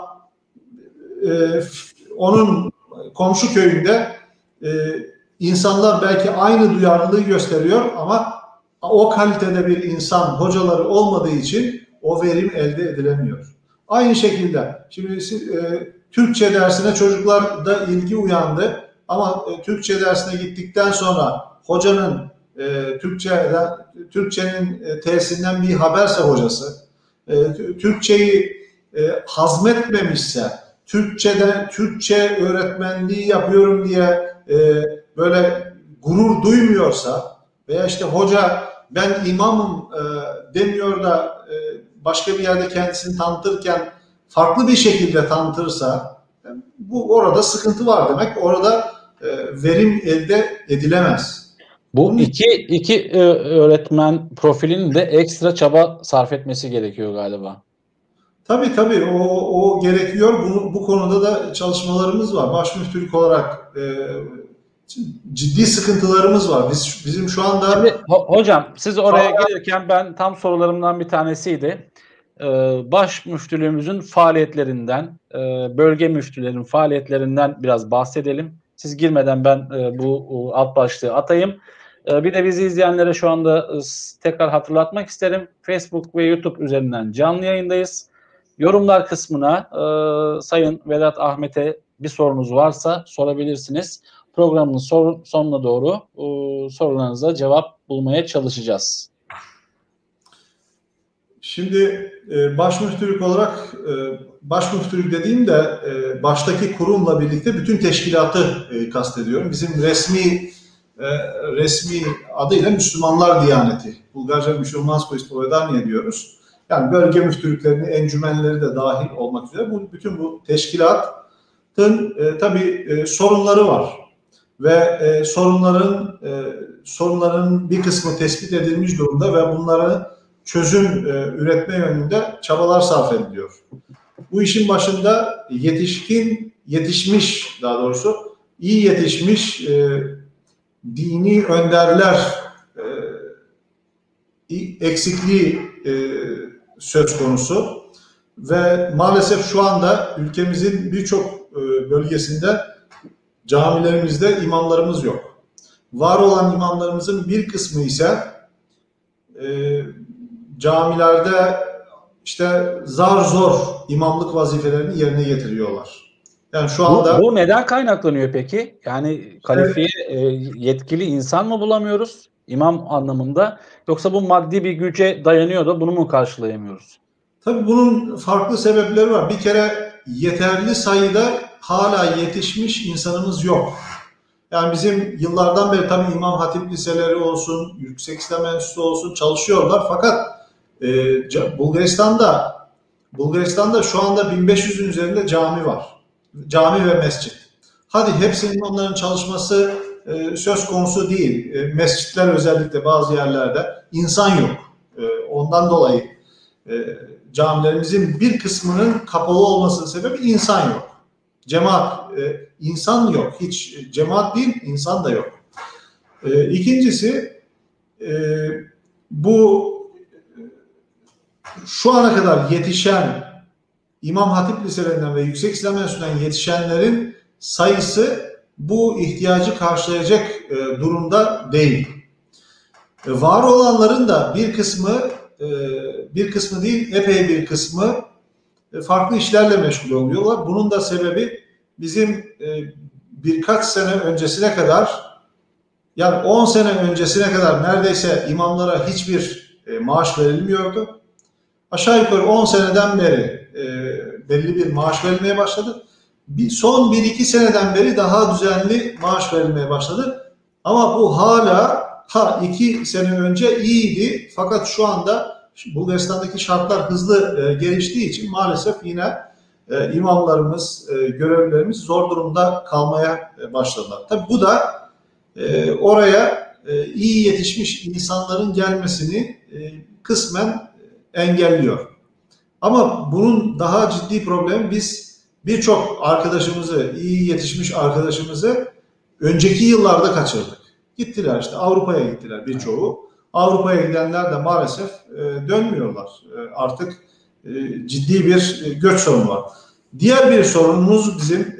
onun komşu köyünde insanlar belki aynı duyarlılığı gösteriyor ama o kalitede bir insan, hocaları olmadığı için o verim elde edilemiyor. Aynı şekilde şimdi Türkçe dersine çocuklar da ilgi uyandı ama Türkçe dersine gittikten sonra hocanın Türkçenin tersinden bir haberse hocası, Türkçeyi hazmetmemişse, Türkçe öğretmenliği yapıyorum diye böyle gurur duymuyorsa veya işte hoca ben imamım demiyor da başka bir yerde kendisini tanıtırken farklı bir şekilde tanıtırsa bu orada sıkıntı var demek. Orada verim elde edilemez. Bu iki öğretmen profilinin de ekstra çaba sarf etmesi gerekiyor galiba. Tabii o gerekiyor. Bu konuda da çalışmalarımız var. Başmüftülük olarak ciddi sıkıntılarımız var. Bizim şu anda... Şimdi, hocam siz oraya gelirken ben tam sorularımdan bir tanesiydi. Baş müftülüğümüzün faaliyetlerinden, bölge müftülerin faaliyetlerinden biraz bahsedelim. Siz girmeden ben bu alt başlığı atayım. Bir de bizi izleyenlere şu anda tekrar hatırlatmak isterim. Facebook ve YouTube üzerinden canlı yayındayız. Yorumlar kısmına Sayın Vedat Ahmet'e bir sorunuz varsa sorabilirsiniz. Programın sonuna doğru sorularınıza cevap bulmaya çalışacağız. Şimdi başmüftülük olarak, başmüftülük dediğimde baştaki kurumla birlikte bütün teşkilatı kastediyorum. Bizim resmi adıyla Müslümanlar Diyaneti. Bulgarca Müslümansko Ispovedaniye diyoruz. Yani bölge müftülüklerinin encümenleri de dahil olmak üzere bütün bu teşkilatın tabii sorunları var. Ve sorunların bir kısmı tespit edilmiş durumda ve bunları çözüm üretme yönünde çabalar sarf ediliyor. Bu işin başında yetişkin yetişmiş, daha doğrusu iyi yetişmiş dini önderler eksikliği söz konusu ve maalesef şu anda ülkemizin birçok bölgesinde camilerimizde imamlarımız yok. Var olan imamlarımızın bir kısmı ise camilerde işte zar zor imamlık vazifelerini yerine getiriyorlar. Yani şu anda bu neden kaynaklanıyor peki? Yani kalifiye yetkili insan mı bulamıyoruz imam anlamında, yoksa bu maddi bir güce dayanıyor da bunu mu karşılayamıyoruz? tabii bunun farklı sebepleri var. Bir kere yeterli sayıda hala yetişmiş insanımız yok. Yani bizim yıllardan beri tabii İmam Hatip liseleri olsun, Yüksek İslam Enstitüsü olsun çalışıyorlar. Fakat Bulgaristan'da şu anda 1500'ün üzerinde cami var. Cami ve mescit. Hadi hepsinin onların çalışması söz konusu değil. Mescitler özellikle bazı yerlerde insan yok. Ondan dolayı camilerimizin bir kısmının kapalı olmasının sebebi insan yok. Cemaat, insan yok. Hiç cemaat değil, insan da yok. İkincisi, bu şu ana kadar yetişen İmam Hatip liselerinden ve Yüksek İslam Enstitüsü'nden yetişenlerin sayısı bu ihtiyacı karşılayacak durumda değil. Var olanların da bir kısmı değil, epey bir kısmı farklı işlerle meşgul oluyorlar. Bunun da sebebi bizim birkaç sene öncesine kadar, yani 10 sene öncesine kadar neredeyse imamlara hiçbir maaş verilmiyordu. Aşağı yukarı 10 seneden beri belli bir maaş verilmeye başladı. Son 1-2 seneden beri daha düzenli maaş verilmeye başladı. Ama bu hala 2 sene önce iyiydi. Fakat şu anda Bulgaristan'daki şartlar hızlı geliştiği için maalesef yine imamlarımız, görevlilerimiz zor durumda kalmaya başladılar. Tabii bu da oraya iyi yetişmiş insanların gelmesini kısmen engelliyor. Ama bunun daha ciddi problemi, biz birçok arkadaşımızı, iyi yetişmiş arkadaşımızı önceki yıllarda kaçırdık. Gittiler işte Avrupa'ya gittiler birçoğu. Avrupa'ya gidenler de maalesef dönmüyorlar. Artık ciddi bir göç sorunu var. Diğer bir sorunumuz bizim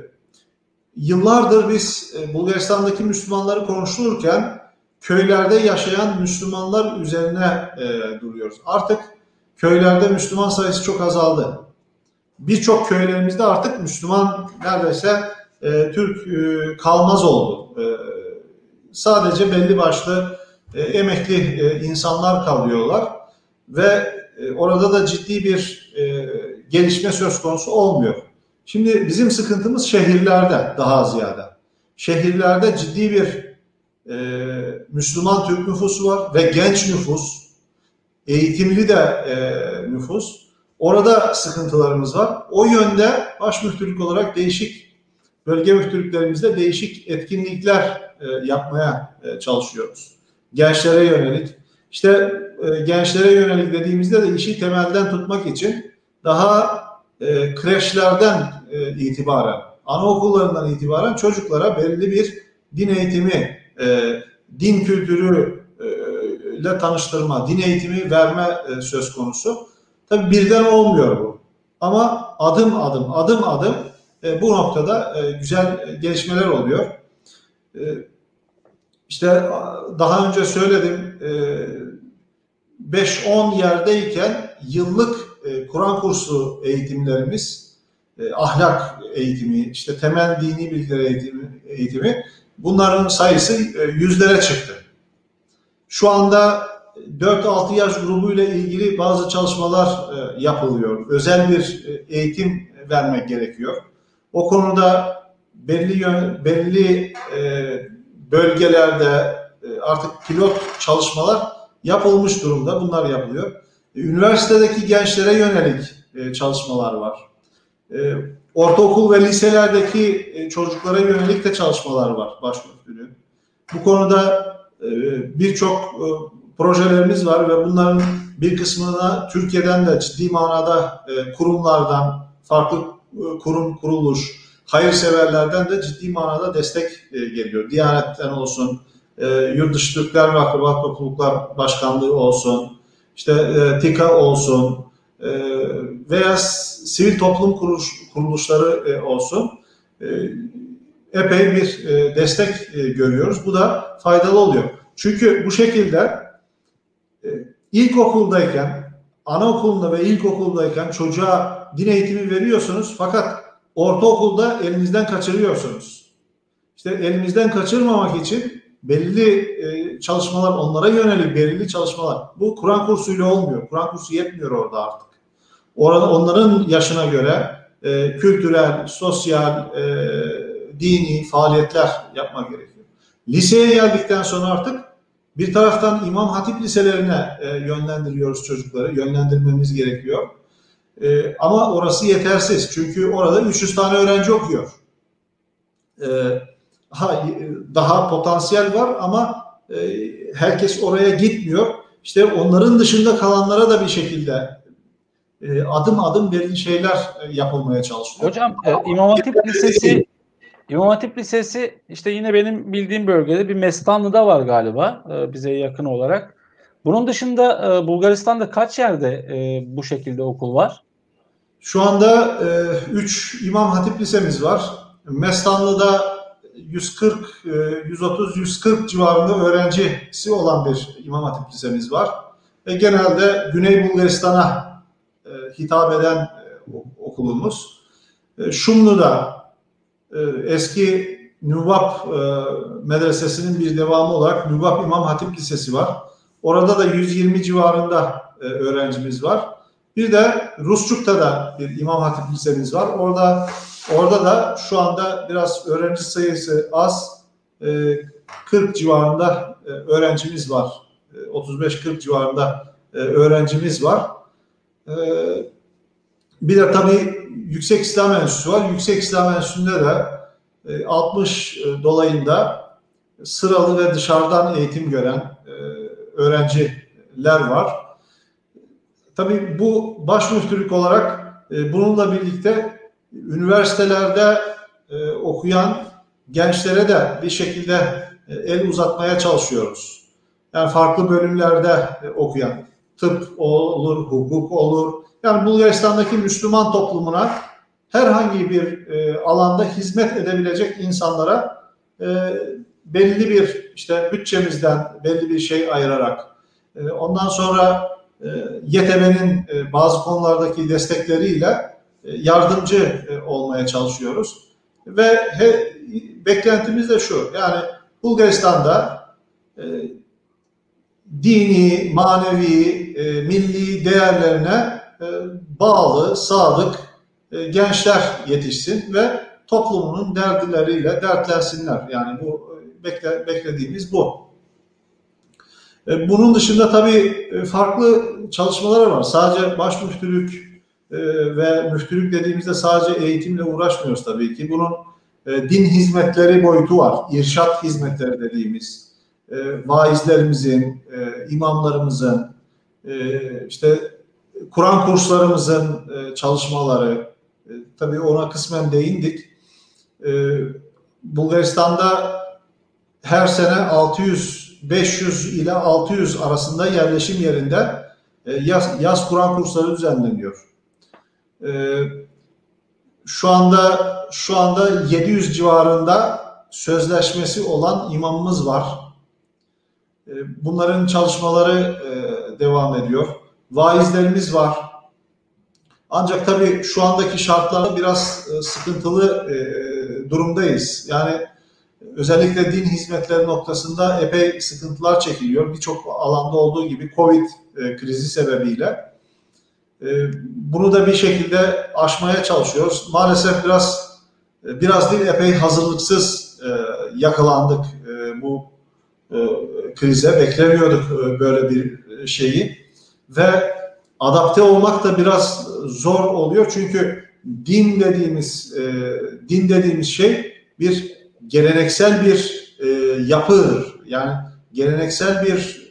yıllardır biz Bulgaristan'daki Müslümanları konuşulurken köylerde yaşayan Müslümanlar üzerine duruyoruz. Artık köylerde Müslüman sayısı çok azaldı. Birçok köylerimizde artık Müslüman neredeyse Türk kalmaz oldu. Sadece belli başlı emekli insanlar kalıyorlar ve orada da ciddi bir gelişme söz konusu olmuyor. Şimdi bizim sıkıntımız şehirlerde daha ziyade. Şehirlerde ciddi bir Müslüman Türk nüfusu var ve genç nüfus, eğitimli de nüfus. Orada sıkıntılarımız var. O yönde baş müftülük olarak değişik bölge müftülüklerimizde değişik etkinlikler yapmaya çalışıyoruz. Gençlere yönelik. İşte gençlere yönelik dediğimizde de işi temelden tutmak için daha kreşlerden itibaren, anaokullarından itibaren çocuklara belli bir din eğitimi, din kültürü ile tanıştırma, din eğitimi verme söz konusu. Tabii birden olmuyor bu. Ama adım adım bu noktada güzel gelişmeler oluyor. İşte daha önce söyledim, 5-10 yerdeyken yıllık Kur'an kursu eğitimlerimiz, ahlak eğitimi, işte temel dini bilgiler eğitimi, bunların sayısı yüzlere çıktı. Şu anda 4-6 yaş grubuyla ilgili bazı çalışmalar yapılıyor. Özel bir eğitim vermek gerekiyor. O konuda belli bölgelerde artık pilot çalışmalar yapılmış durumda. Bunlar yapılıyor. Üniversitedeki gençlere yönelik çalışmalar var. Ortaokul ve liselerdeki çocuklara yönelik de çalışmalar var başmüftülüğün. Bu konuda birçok projelerimiz var ve bunların bir kısmına Türkiye'den de ciddi manada kurumlardan, farklı kurum, kuruluş, hayırseverlerden de ciddi manada destek geliyor. Diyanet'ten olsun, Yurtdışı Türkler ve Akraba Topluluklar Başkanlığı olsun, işte TİKA olsun veya sivil toplum kuruluşları olsun epey bir destek görüyoruz. Bu da faydalı oluyor. Çünkü bu şekilde ilkokuldayken, anaokulunda ve ilkokuldayken çocuğa din eğitimi veriyorsunuz fakat ortaokulda elinizden kaçırıyorsunuz. İşte elimizden kaçırmamak için belli çalışmalar, onlara yönelik belirli çalışmalar. Bu Kur'an kursuyla olmuyor. Kur'an kursu yetmiyor orada artık. Orada onların yaşına göre kültürel, sosyal, dini faaliyetler yapmak gerekiyor. Liseye geldikten sonra artık bir taraftan İmam Hatip liselerine yönlendiriyoruz çocukları, yönlendirmemiz gerekiyor. Ama orası yetersiz. Çünkü orada 300 tane öğrenci okuyor. Daha potansiyel var ama herkes oraya gitmiyor. İşte onların dışında kalanlara da bir şekilde adım adım belirli şeyler yapılmaya çalışılıyor. Hocam İmam Hatip Lisesi işte yine benim bildiğim bölgede bir Mestanlı'da var galiba bize yakın olarak. Bunun dışında Bulgaristan'da kaç yerde bu şekilde okul var? Şu anda 3 İmam Hatip Lisemiz var. Mestanlı'da 140, 130-140 civarında öğrencisi olan bir İmam Hatip Lisemiz var. Ve genelde Güney Bulgaristan'a hitap eden okulumuz. Şumlu'da eski Nüvap medresesinin bir devamı olarak Nüvap İmam Hatip Lisesi var. Orada da 120 civarında öğrencimiz var. Bir de Rusçuk'ta da bir İmam Hatip Lisemiz var. Orada da şu anda biraz öğrenci sayısı az. 40 civarında öğrencimiz var. 35-40 civarında öğrencimiz var. Bir de tabii Yüksek İslam Enstitüsü var. Yüksek İslam Enstitüsü'nde de 60 dolayında sıralı ve dışarıdan eğitim gören öğrenciler var. Tabii bu baş müftülük olarak bununla birlikte üniversitelerde okuyan gençlere de bir şekilde el uzatmaya çalışıyoruz. Yani farklı bölümlerde okuyan, tıp olur, hukuk olur. Yani Bulgaristan'daki Müslüman toplumuna herhangi bir alanda hizmet edebilecek insanlara belli bir işte bütçemizden belli bir şey ayırarak ondan sonra YTB'nin bazı konulardaki destekleriyle yardımcı olmaya çalışıyoruz. Ve beklentimiz de şu, yani Bulgaristan'da dini, manevi, milli değerlerine bağlı, sadık gençler yetişsin ve toplumunun dertleriyle dertlensinler. Yani bu beklediğimiz bu. Bunun dışında tabii farklı çalışmalar var. Sadece baş müftülük ve müftülük dediğimizde sadece eğitimle uğraşmıyoruz tabii ki. Bunun din hizmetleri boyutu var. İrşad hizmetleri dediğimiz, vaizlerimizin, imamlarımızın, işte Kur'an kurslarımızın çalışmaları, tabii ona kısmen değindik. Bulgaristan'da her sene 500 ile 600 arasında yerleşim yerinde yaz Kur'an kursları düzenleniyor. Şu anda 700 civarında sözleşmesi olan imamımız var. Bunların çalışmaları devam ediyor. Vaizlerimiz var. Ancak tabii şu andaki şartlarda biraz sıkıntılı durumdayız. Yani özellikle din hizmetleri noktasında epey sıkıntılar çekiliyor. Birçok alanda olduğu gibi Covid krizi sebebiyle. Bunu da bir şekilde aşmaya çalışıyoruz. Maalesef biraz değil epey hazırlıksız yakalandık bu krize. Beklemiyorduk böyle bir şeyi. Ve adapte olmak da biraz zor oluyor. Çünkü din dediğimiz şey bir geleneksel bir yapıdır. Yani geleneksel bir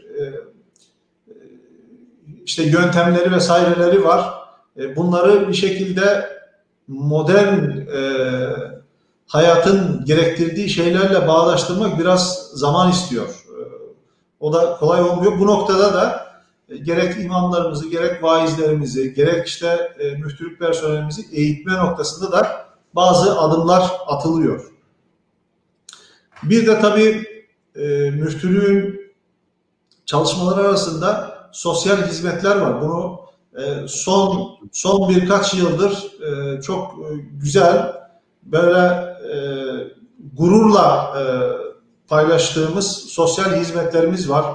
işte yöntemleri vesaireleri var. Bunları bir şekilde modern hayatın gerektirdiği şeylerle bağdaştırmak biraz zaman istiyor. O da kolay olmuyor. Bu noktada da gerek imamlarımızı, gerek vaizlerimizi, gerek işte müftülük personelimizi eğitme noktasında da bazı adımlar atılıyor. Bir de tabii müftülüğün çalışmaları arasında sosyal hizmetler var. Bunu son birkaç yıldır çok güzel, böyle gururla paylaştığımız sosyal hizmetlerimiz var.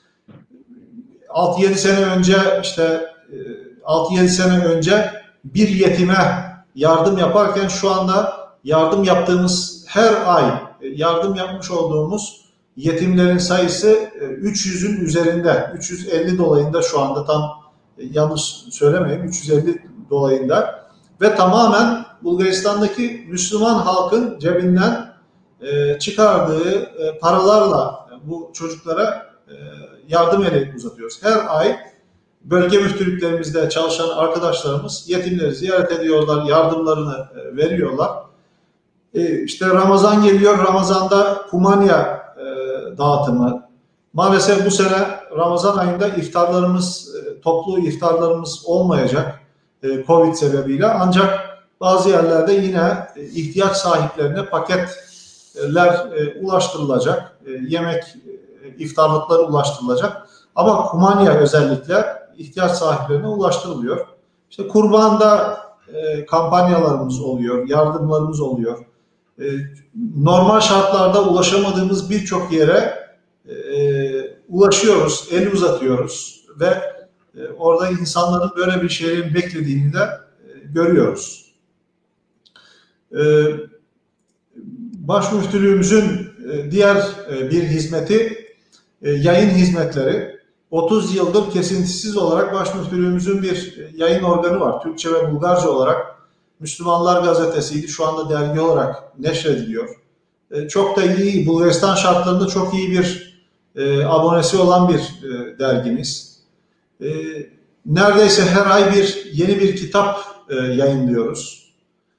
6-7 sene önce işte 6-7 sene önce bir yetime yardım yaparken şu anda yardım yaptığımız her ay yardım yapmış olduğumuz yetimlerin sayısı 300'ün üzerinde. 350 dolayında şu anda, tam yanlış söylemeyeyim, 350 dolayında ve tamamen Bulgaristan'daki Müslüman halkın cebinden çıkardığı paralarla bu çocuklara yardım eli uzatıyoruz. Her ay bölge müftülüklerimizde çalışan arkadaşlarımız yetimleri ziyaret ediyorlar, yardımlarını veriyorlar. İşte Ramazan geliyor, Ramazan'da kumanya dağıtımı. Maalesef bu sene Ramazan ayında iftarlarımız, toplu iftarlarımız olmayacak Covid sebebiyle. Ancak bazı yerlerde yine ihtiyaç sahiplerine paketler ulaştırılacak, yemek iftarlıkları ulaştırılacak. Ama kumanya özellikle ihtiyaç sahiplerine ulaştırılıyor. İşte kurbanda kampanyalarımız oluyor, yardımlarımız oluyor. Normal şartlarda ulaşamadığımız birçok yere ulaşıyoruz, el uzatıyoruz ve orada insanların böyle bir şeylerin beklediğini de görüyoruz. Başmüftülüğümüzün diğer bir hizmeti yayın hizmetleri. 30 yıldır kesintisiz olarak başmüftülüğümüzün bir yayın organı var. Türkçe ve Bulgarca olarak Müslümanlar Gazetesi'ydi. Şu anda dergi olarak neşrediliyor. Çok da iyi, Bulgaristan şartlarında çok iyi bir abonesi olan bir dergimiz. Neredeyse her ay yeni bir kitap yayınlıyoruz.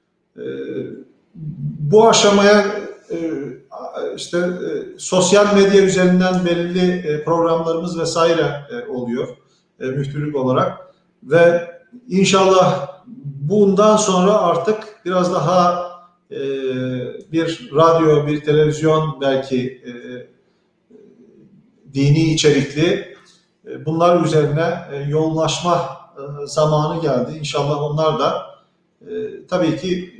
Bu aşamaya işte sosyal medya üzerinden belirli programlarımız vesaire oluyor müftülük olarak ve inşallah bundan sonra artık biraz daha bir radyo, bir televizyon, belki dini içerikli bunlar üzerine yoğunlaşma zamanı geldi. İnşallah onlar da tabii ki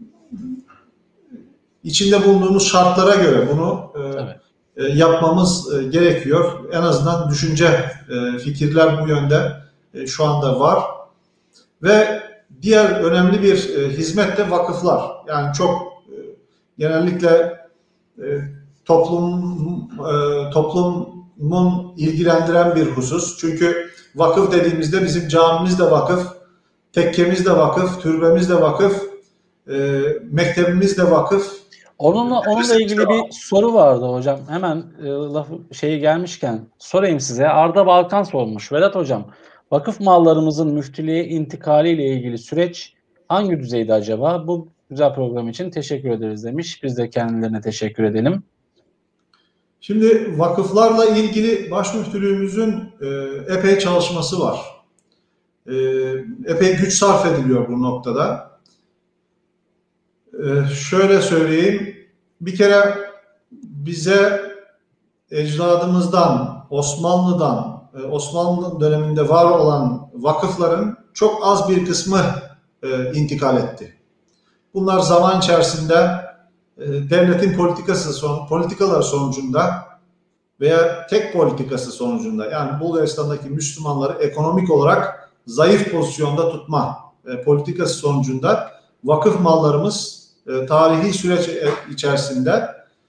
içinde bulunduğumuz şartlara göre bunu yapmamız gerekiyor. En azından düşünce, fikirler bu yönde şu anda var. Ve diğer önemli bir hizmet de vakıflar. Yani çok genellikle toplumun ilgilendiren bir husus. Çünkü vakıf dediğimizde bizim camimiz de vakıf, tekkemiz de vakıf, türbemiz de vakıf, mektebimiz de vakıf. Onunla ilgili bir soru vardı hocam. Hemen lafı gelmişken sorayım size. Arda Balkan sormuş. Vedat hocam, vakıf mallarımızın müftülüğe intikaliyle ilgili süreç hangi düzeyde acaba? Bu güzel program için teşekkür ederiz demiş. Biz de kendilerine teşekkür edelim. Şimdi vakıflarla ilgili başmüftülüğümüzün epey çalışması var. Epey güç sarf ediliyor bu noktada. Şöyle söyleyeyim, bir kere bize ecdadımızdan, Osmanlı döneminde var olan vakıfların çok az bir kısmı intikal etti. Bunlar zaman içerisinde devletin politikaları sonucunda veya tek politikası sonucunda, yani Bulgaristan'daki Müslümanları ekonomik olarak zayıf pozisyonda tutma politikası sonucunda vakıf mallarımız tarihi süreç içerisinde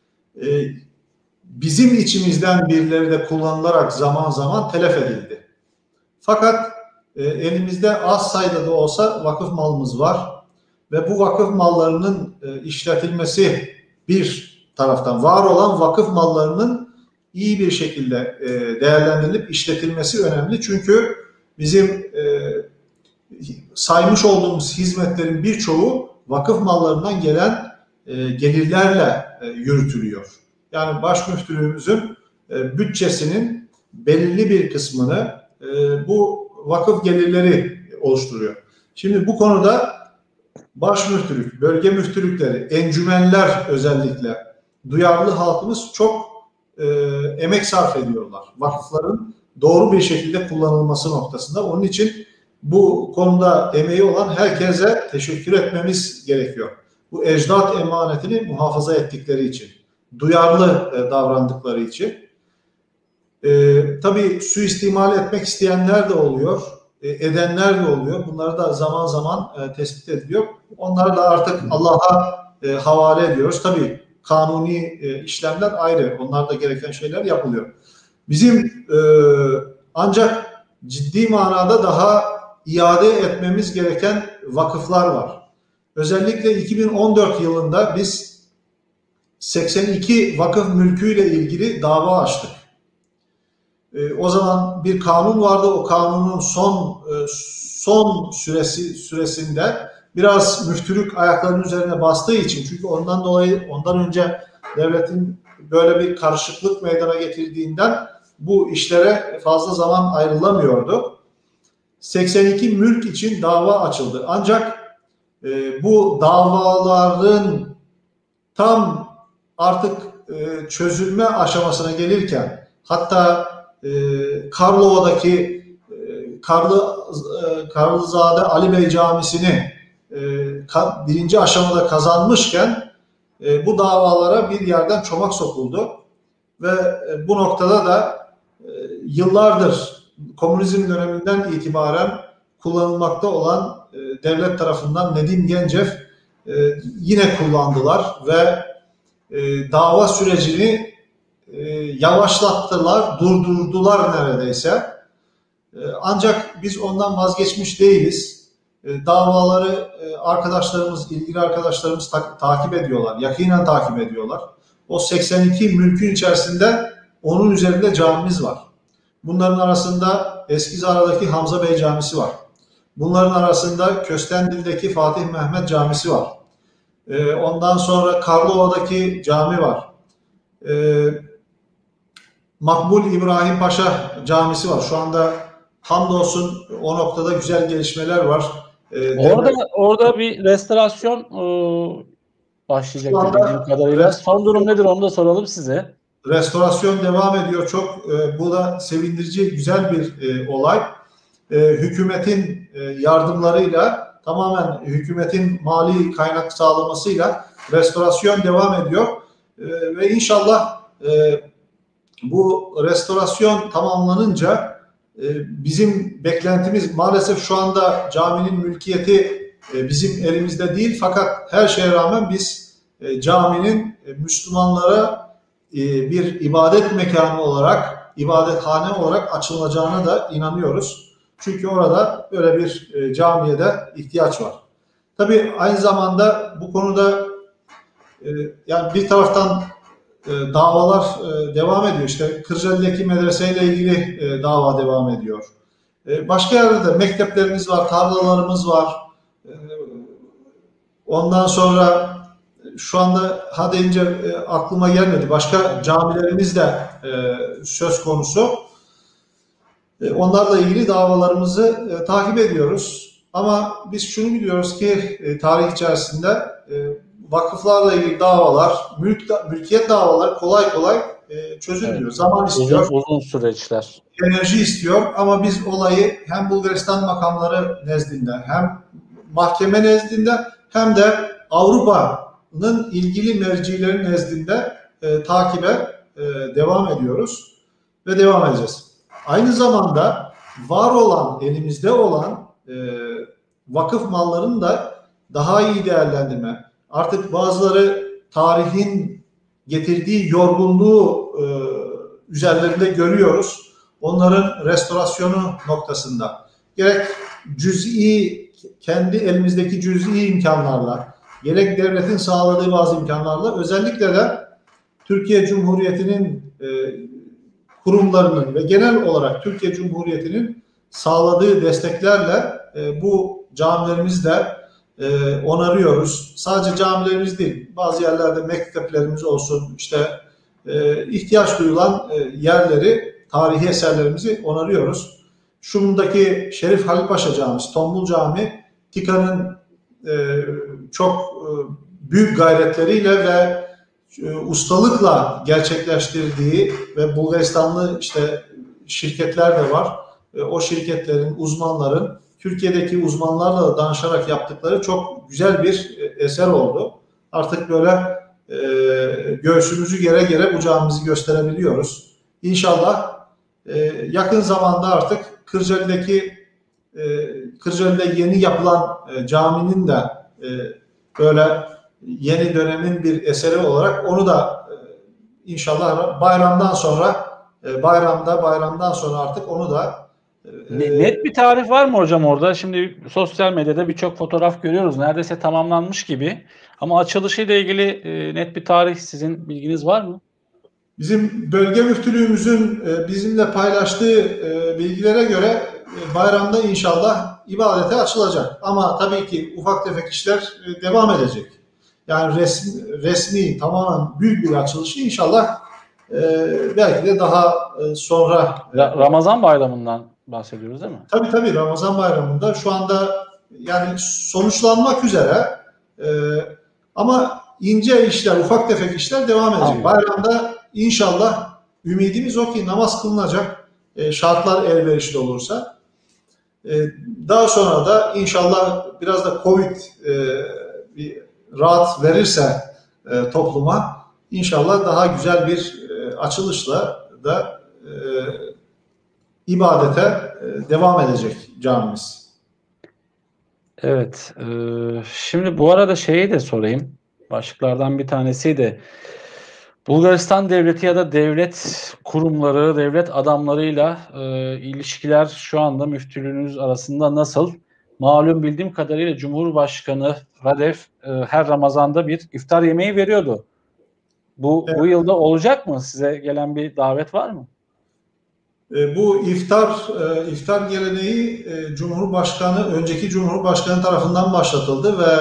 bizim içimizden birileri de kullanılarak zaman zaman telef edildi. Fakat elimizde az sayıda da olsa vakıf malımız var ve bu vakıf mallarının işletilmesi, bir taraftan var olan vakıf mallarının iyi bir şekilde değerlendirilip işletilmesi önemli. Çünkü bizim saymış olduğumuz hizmetlerin birçoğu vakıf mallarından gelen gelirlerle yürütülüyor. Yani başmüftülüğümüzün bütçesinin belirli bir kısmını bu vakıf gelirleri oluşturuyor. Şimdi bu konuda başmüftülük, bölge müftülükleri, encümenler özellikle duyarlı halkımız çok emek sarf ediyorlar. Vakıfların doğru bir şekilde kullanılması noktasında. Onun için bu konuda emeği olan herkese teşekkür etmemiz gerekiyor. Bu ecdat emanetini muhafaza ettikleri için, duyarlı davrandıkları için. Tabii suistimal etmek isteyenler de oluyor, edenler de oluyor. Bunları da zaman zaman tespit ediliyor. Onları da artık Allah'a havale ediyoruz. Tabii kanuni işlemler ayrı. Onlarda gereken şeyler yapılıyor. Bizim ancak ciddi manada daha iade etmemiz gereken vakıflar var. Özellikle 2014 yılında biz 82 vakıf mülküyle ilgili dava açtık. O zaman bir kanun vardı. O kanunun son süresinde biraz müftülük ayaklarının üzerine bastığı için, çünkü ondan önce devletin böyle bir karışıklık meydana getirdiğinden bu işlere fazla zaman ayrılamıyordu. 82 mülk için dava açıldı. Ancak bu davaların tam artık çözülme aşamasına gelirken, hatta Karlova'daki Karlızade Ali Bey Camisi'ni birinci aşamada kazanmışken bu davalara bir yerden çomak sokuldu ve bu noktada da yıllardır komünizm döneminden itibaren kullanılmakta olan devlet tarafından Nedim Gencev yine kullandılar ve dava sürecini yavaşlattılar, durdurdular neredeyse. Ancak biz ondan vazgeçmiş değiliz. Davaları arkadaşlarımız, ilgili arkadaşlarımız takip ediyorlar, yakinen takip ediyorlar. O 82 mülkün içerisinde onun üzerinde camimiz var. Bunların arasında Eskizara'daki Hamza Bey Camisi var. Bunların arasında Köstendil'deki Fatih Mehmet Camisi var. Ondan sonra Karlova'daki cami var. Makbul İbrahim Paşa Camisi var. Şu anda hamdolsun o noktada güzel gelişmeler var. Orada bir restorasyon başlayacak bildiğim kadarıyla. Son durum nedir onu da soralım size. Restorasyon devam ediyor. Çok bu da sevindirici, güzel bir olay. Hükümetin yardımlarıyla, tamamen hükümetin mali kaynak sağlamasıyla restorasyon devam ediyor. Ve inşallah bu restorasyon tamamlanınca bizim beklentimiz, maalesef şu anda caminin mülkiyeti bizim elimizde değil, fakat her şeye rağmen biz caminin Müslümanlara bir ibadet mekanı olarak, ibadethane olarak açılacağına da inanıyoruz. Çünkü orada böyle bir camiye de ihtiyaç var. Tabii aynı zamanda bu konuda yani bir taraftan davalar devam ediyor. İşte Kırcaali'deki medreseyle ilgili dava devam ediyor. Başka yerde de mekteplerimiz var, tarlalarımız var. Ondan sonra şu anda deyince aklıma gelmedi. Başka camilerimiz de söz konusu. Onlarla ilgili davalarımızı takip ediyoruz. Ama biz şunu biliyoruz ki tarih içerisinde vakıflarla ilgili davalar, mülkiyet davaları kolay kolay çözülmüyor. Evet. Zaman istiyor. Uzun süreçler. Enerji istiyor ama biz olayı hem Bulgaristan makamları nezdinde, hem mahkeme nezdinde, hem de Avrupa'nın ilgili mercilerin nezdinde takibe devam ediyoruz ve devam edeceğiz. Aynı zamanda var olan, elimizde olan vakıf mallarını da daha iyi değerlendirme. Artık bazıları tarihin getirdiği yorgunluğu üzerlerinde görüyoruz. Onların restorasyonu noktasında gerek cüz'i, kendi elimizdeki cüz'i imkanlarla, gerek devletin sağladığı bazı imkanlarla, özellikle de Türkiye Cumhuriyeti'nin kurumlarının ve genel olarak Türkiye Cumhuriyeti'nin sağladığı desteklerle bu camilerimizde onarıyoruz. Sadece camilerimiz değil, bazı yerlerde mekteplerimiz olsun, işte ihtiyaç duyulan yerleri, tarihi eserlerimizi onarıyoruz. Şum'daki Şerif Halil Paşa Camisi, Tombul Cami, TİKA'nın çok büyük gayretleriyle ve ustalıkla gerçekleştirdiği ve Bulgaristanlı işte şirketler de var. O şirketlerin, uzmanların Türkiye'deki uzmanlarla da danışarak yaptıkları çok güzel bir eser oldu. Artık böyle göğsümüzü gere gere bu camimizi gösterebiliyoruz. İnşallah yakın zamanda artık Kırcaali'de yeni yapılan caminin de böyle yeni dönemin bir eseri olarak onu da inşallah bayramdan sonra artık onu da Net bir tarih var mı hocam orada? Şimdi sosyal medyada birçok fotoğraf görüyoruz. Neredeyse tamamlanmış gibi. Ama açılışıyla ilgili net bir tarih, sizin bilginiz var mı? bizim bölge müftülüğümüzün bizimle paylaştığı bilgilere göre bayramda inşallah ibadete açılacak. Ama tabii ki ufak tefek işler devam edecek. Yani resmi tamamen büyük bir açılışı inşallah belki de daha sonra. Ramazan bayramından bahsediyoruz değil mi? Tabii Ramazan bayramında şu anda yani sonuçlanmak üzere ama ince işler, ufak tefek işler devam edecek. Anladım. Bayramda inşallah ümidimiz o ki namaz kılınacak, şartlar elverişli olursa. Daha sonra da inşallah biraz da Covid bir rahat verirse topluma inşallah daha güzel bir açılışla da ibadete devam edecek camimiz. Evet. Şimdi bu arada şeyi de sorayım. Başlıklardan bir tanesi de Bulgaristan devleti ya da devlet kurumları, devlet adamlarıyla ilişkiler şu anda müftülüğünüz arasında nasıl? Malum bildiğim kadarıyla Cumhurbaşkanı Radev her Ramazan'da bir iftar yemeği veriyordu. Bu yılda olacak mı? Size gelen bir davet var mı? Bu iftar geleneği önceki Cumhurbaşkanı tarafından başlatıldı ve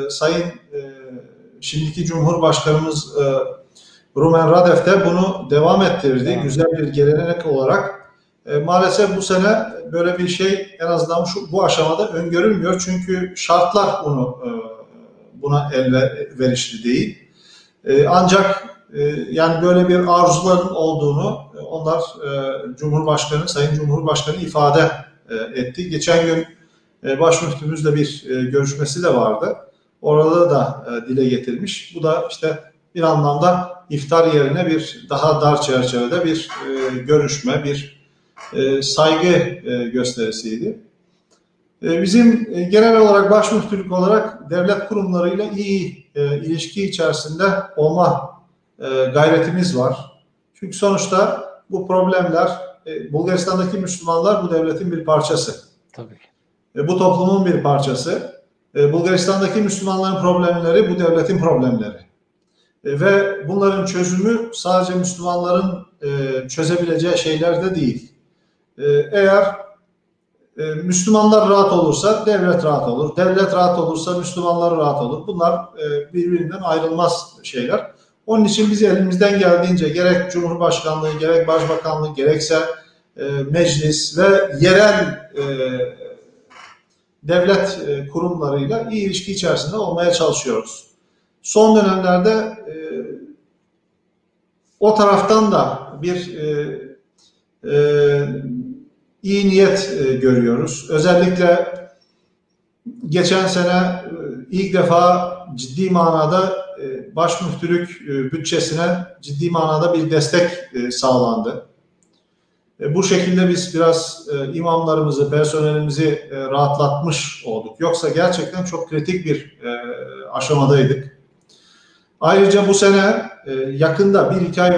şimdiki Cumhurbaşkanımız Rumen Radev de bunu devam ettirdi. Evet. Güzel bir gelenek olarak. Maalesef bu sene böyle bir şey en azından bu aşamada öngörülmüyor. Çünkü şartlar buna elverişli değil. Ancak yani böyle bir arzuların olduğunu onlar Sayın Cumhurbaşkanı ifade etti. Geçen gün başmüftümüzle bir görüşmesi de vardı. Orada da dile getirmiş. Bu da işte bir anlamda iftar yerine bir daha dar çerçevede bir görüşme, bir saygı gösterisiydi. Bizim genel olarak başmüftülük olarak devlet kurumlarıyla iyi ilişki içerisinde olma gayretimiz var. Çünkü sonuçta bu problemler Bulgaristan'daki Müslümanlar bu devletin bir parçası. Tabii. Bu toplumun bir parçası. Bulgaristan'daki Müslümanların problemleri bu devletin problemleri. Ve bunların çözümü sadece Müslümanların çözebileceği şeyler de değil. Eğer Müslümanlar rahat olursa devlet rahat olur. Devlet rahat olursa Müslümanlar rahat olur. Bunlar birbirinden ayrılmaz şeyler. Onun için biz elimizden geldiğince gerek Cumhurbaşkanlığı, gerek Başbakanlığı, gerekse meclis ve yerel devlet kurumlarıyla iyi ilişki içerisinde olmaya çalışıyoruz. Son dönemlerde o taraftan da bir iyi niyet görüyoruz. Özellikle geçen sene ilk defa ciddi manada başmüftülük bütçesine ciddi manada bir destek sağlandı. Bu şekilde biz biraz imamlarımızı, personelimizi rahatlatmış olduk. Yoksa gerçekten çok kritik bir aşamadaydık. Ayrıca bu sene yakında bir iki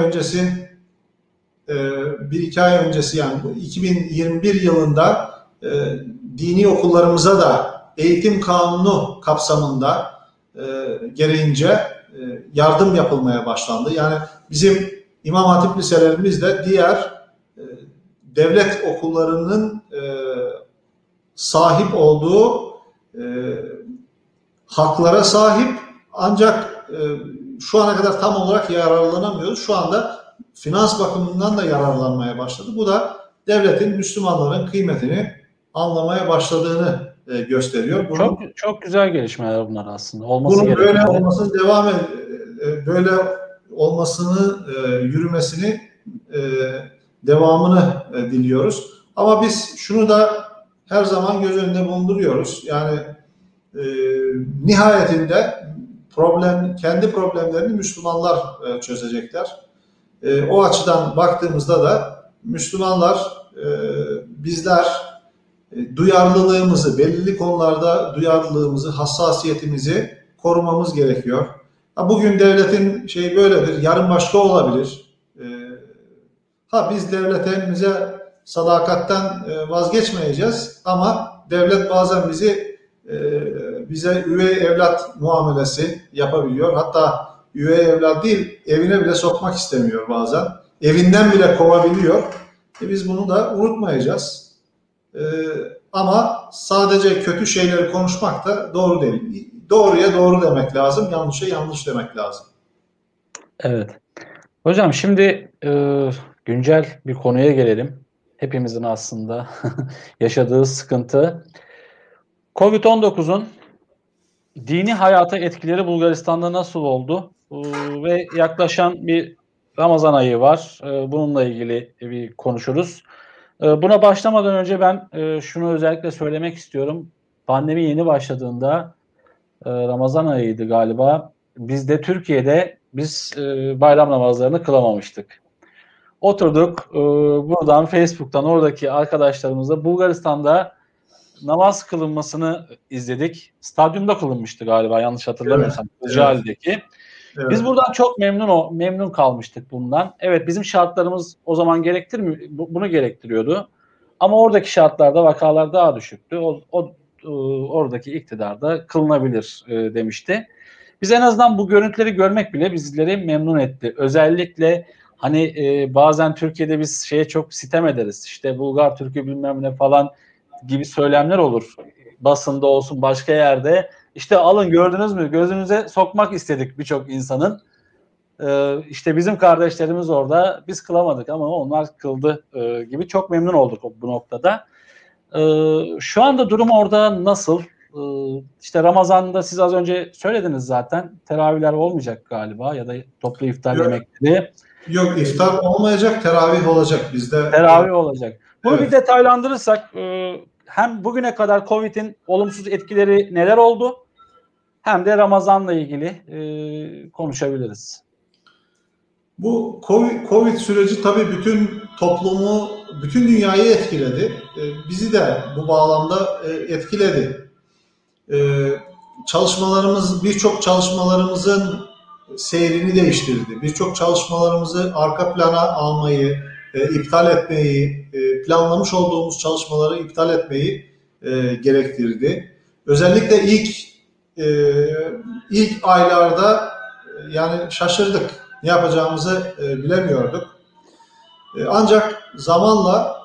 ay öncesi yani 2021 yılında dini okullarımıza da eğitim kanunu kapsamında gereğince yardım yapılmaya başlandı. Yani bizim İmam Hatip liselerimiz de diğer devlet okullarının sahip olduğu haklara sahip ancak şu ana kadar tam olarak yararlanamıyoruz. Şu anda finans bakımından da yararlanmaya başladı. Bu da devletin Müslümanların kıymetini anlamaya başladığını gösteriyor. Çok güzel gelişmeler bunlar aslında. Bunun böyle olmasını böyle olmasını yürümesini devamını diliyoruz. Ama biz şunu da her zaman göz önünde bulunduruyoruz. Yani nihayetinde kendi problemlerini Müslümanlar çözecekler. O açıdan baktığımızda da Müslümanlar, bizler duyarlılığımızı, belirli konularda duyarlılığımızı, hassasiyetimizi korumamız gerekiyor. Bugün devletin şeyi böyledir, yarın başka olabilir. Biz devletimize sadakatten vazgeçmeyeceğiz ama devlet bazen bize üvey evlat muamelesi yapabiliyor. Hatta üvey evlat değil, evine bile sokmak istemiyor bazen. Evinden bile kovabiliyor. Biz bunu da unutmayacağız. Ama sadece kötü şeyleri konuşmak da doğru değil. Doğruya doğru demek lazım, yanlışa yanlış demek lazım. Evet. Hocam şimdi güncel bir konuya gelelim. Hepimizin aslında yaşadığı sıkıntı. Covid-19'un dini hayata etkileri Bulgaristan'da nasıl oldu? Ve yaklaşan bir Ramazan ayı var. Bununla ilgili bir konuşuruz. Buna başlamadan önce ben şunu özellikle söylemek istiyorum. Pandemi yeni başladığında Ramazan ayıydı galiba. Biz de Türkiye'de bayram namazlarını kılamamıştık. Oturduk buradan Facebook'tan oradaki arkadaşlarımızla Bulgaristan'da namaz kılınmasını izledik. Stadyumda kılınmıştı galiba yanlış hatırlamıyorsam. Kızılcaali'deki. Evet. Biz buradan çok memnun kalmıştık bundan. Evet bizim şartlarımız o zaman bunu gerektiriyordu. Ama oradaki şartlarda vakalar daha düşüktü. Oradaki iktidar da kılınabilir demişti. Biz en azından bu görüntüleri görmek bile bizleri memnun etti. Özellikle hani bazen Türkiye'de biz çok sitem ederiz. İşte Bulgar Türk'ü bilmem ne falan gibi söylemler olur. Basında olsun başka yerde. İşte alın gördünüz mü? Gözünüze sokmak istedik birçok insanın. İşte bizim kardeşlerimiz orada biz kılamadık ama onlar kıldı gibi çok memnun olduk bu noktada. Şu anda durum orada nasıl? İşte Ramazan'da siz az önce söylediniz zaten. Teravihler olmayacak galiba ya da toplu iftar yemekleri. Yok iftar olmayacak, teravih olacak bizde. Teravih olacak. Bunu bir detaylandırırsak hem bugüne kadar Covid'in olumsuz etkileri neler oldu hem de Ramazan'la ilgili konuşabiliriz. Bu Covid süreci tabii bütün toplumu, bütün dünyayı etkiledi. Bizi de bu bağlamda etkiledi. Birçok çalışmalarımızın seyrini değiştirdi. Birçok çalışmalarımızı arka plana almayı, iptal etmeyi, planlamış olduğumuz çalışmaları iptal etmeyi gerektirdi. Özellikle ilk aylarda yani şaşırdık. Ne yapacağımızı bilemiyorduk. Ancak zamanla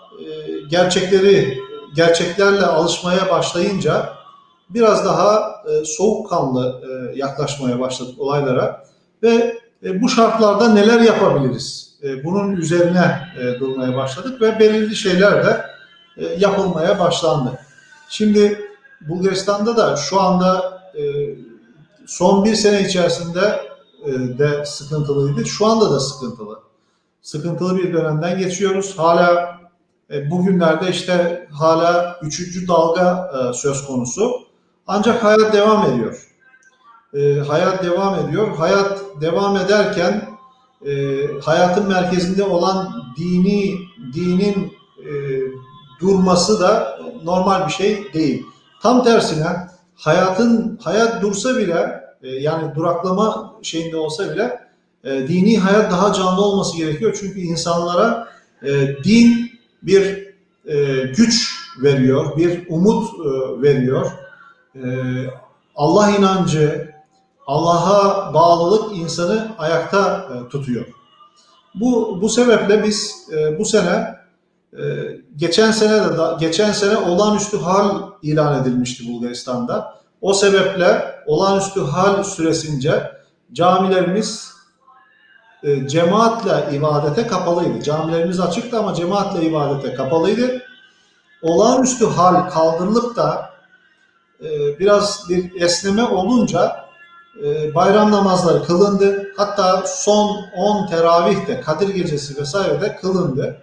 gerçeklerle alışmaya başlayınca biraz daha soğukkanlı yaklaşmaya başladık olaylara ve bu şartlarda neler yapabiliriz? Bunun üzerine durmaya başladık ve belirli şeyler de yapılmaya başlandı. Şimdi Bulgaristan'da da şu anda son bir sene içerisinde de sıkıntılıydı. Şu anda da sıkıntılı. Sıkıntılı bir dönemden geçiyoruz. Hala bugünlerde işte hala 3. dalga söz konusu. Ancak hayat devam ediyor. Hayat devam ediyor. Hayat devam ederken hayatın merkezinde olan dinin durması da normal bir şey değil. Tam tersine hayat dursa bile yani duraklama şeyinde olsa bile dini hayat daha canlı olması gerekiyor. Çünkü insanlara din bir güç veriyor, bir umut veriyor. Allah inancı, Allah'a bağlılık insanı ayakta tutuyor. Bu sebeple biz bu sene geçen sene olağanüstü hal ilan edilmişti Bulgaristan'da. O sebeple olağanüstü hal süresince camilerimiz cemaatle ibadete kapalıydı. Camilerimiz açıktı ama cemaatle ibadete kapalıydı. Olağanüstü hal kaldırılıp da biraz bir esneme olunca bayram namazları kılındı. Hatta son 10 teravih de, Kadir Gecesi vesaire de kılındı.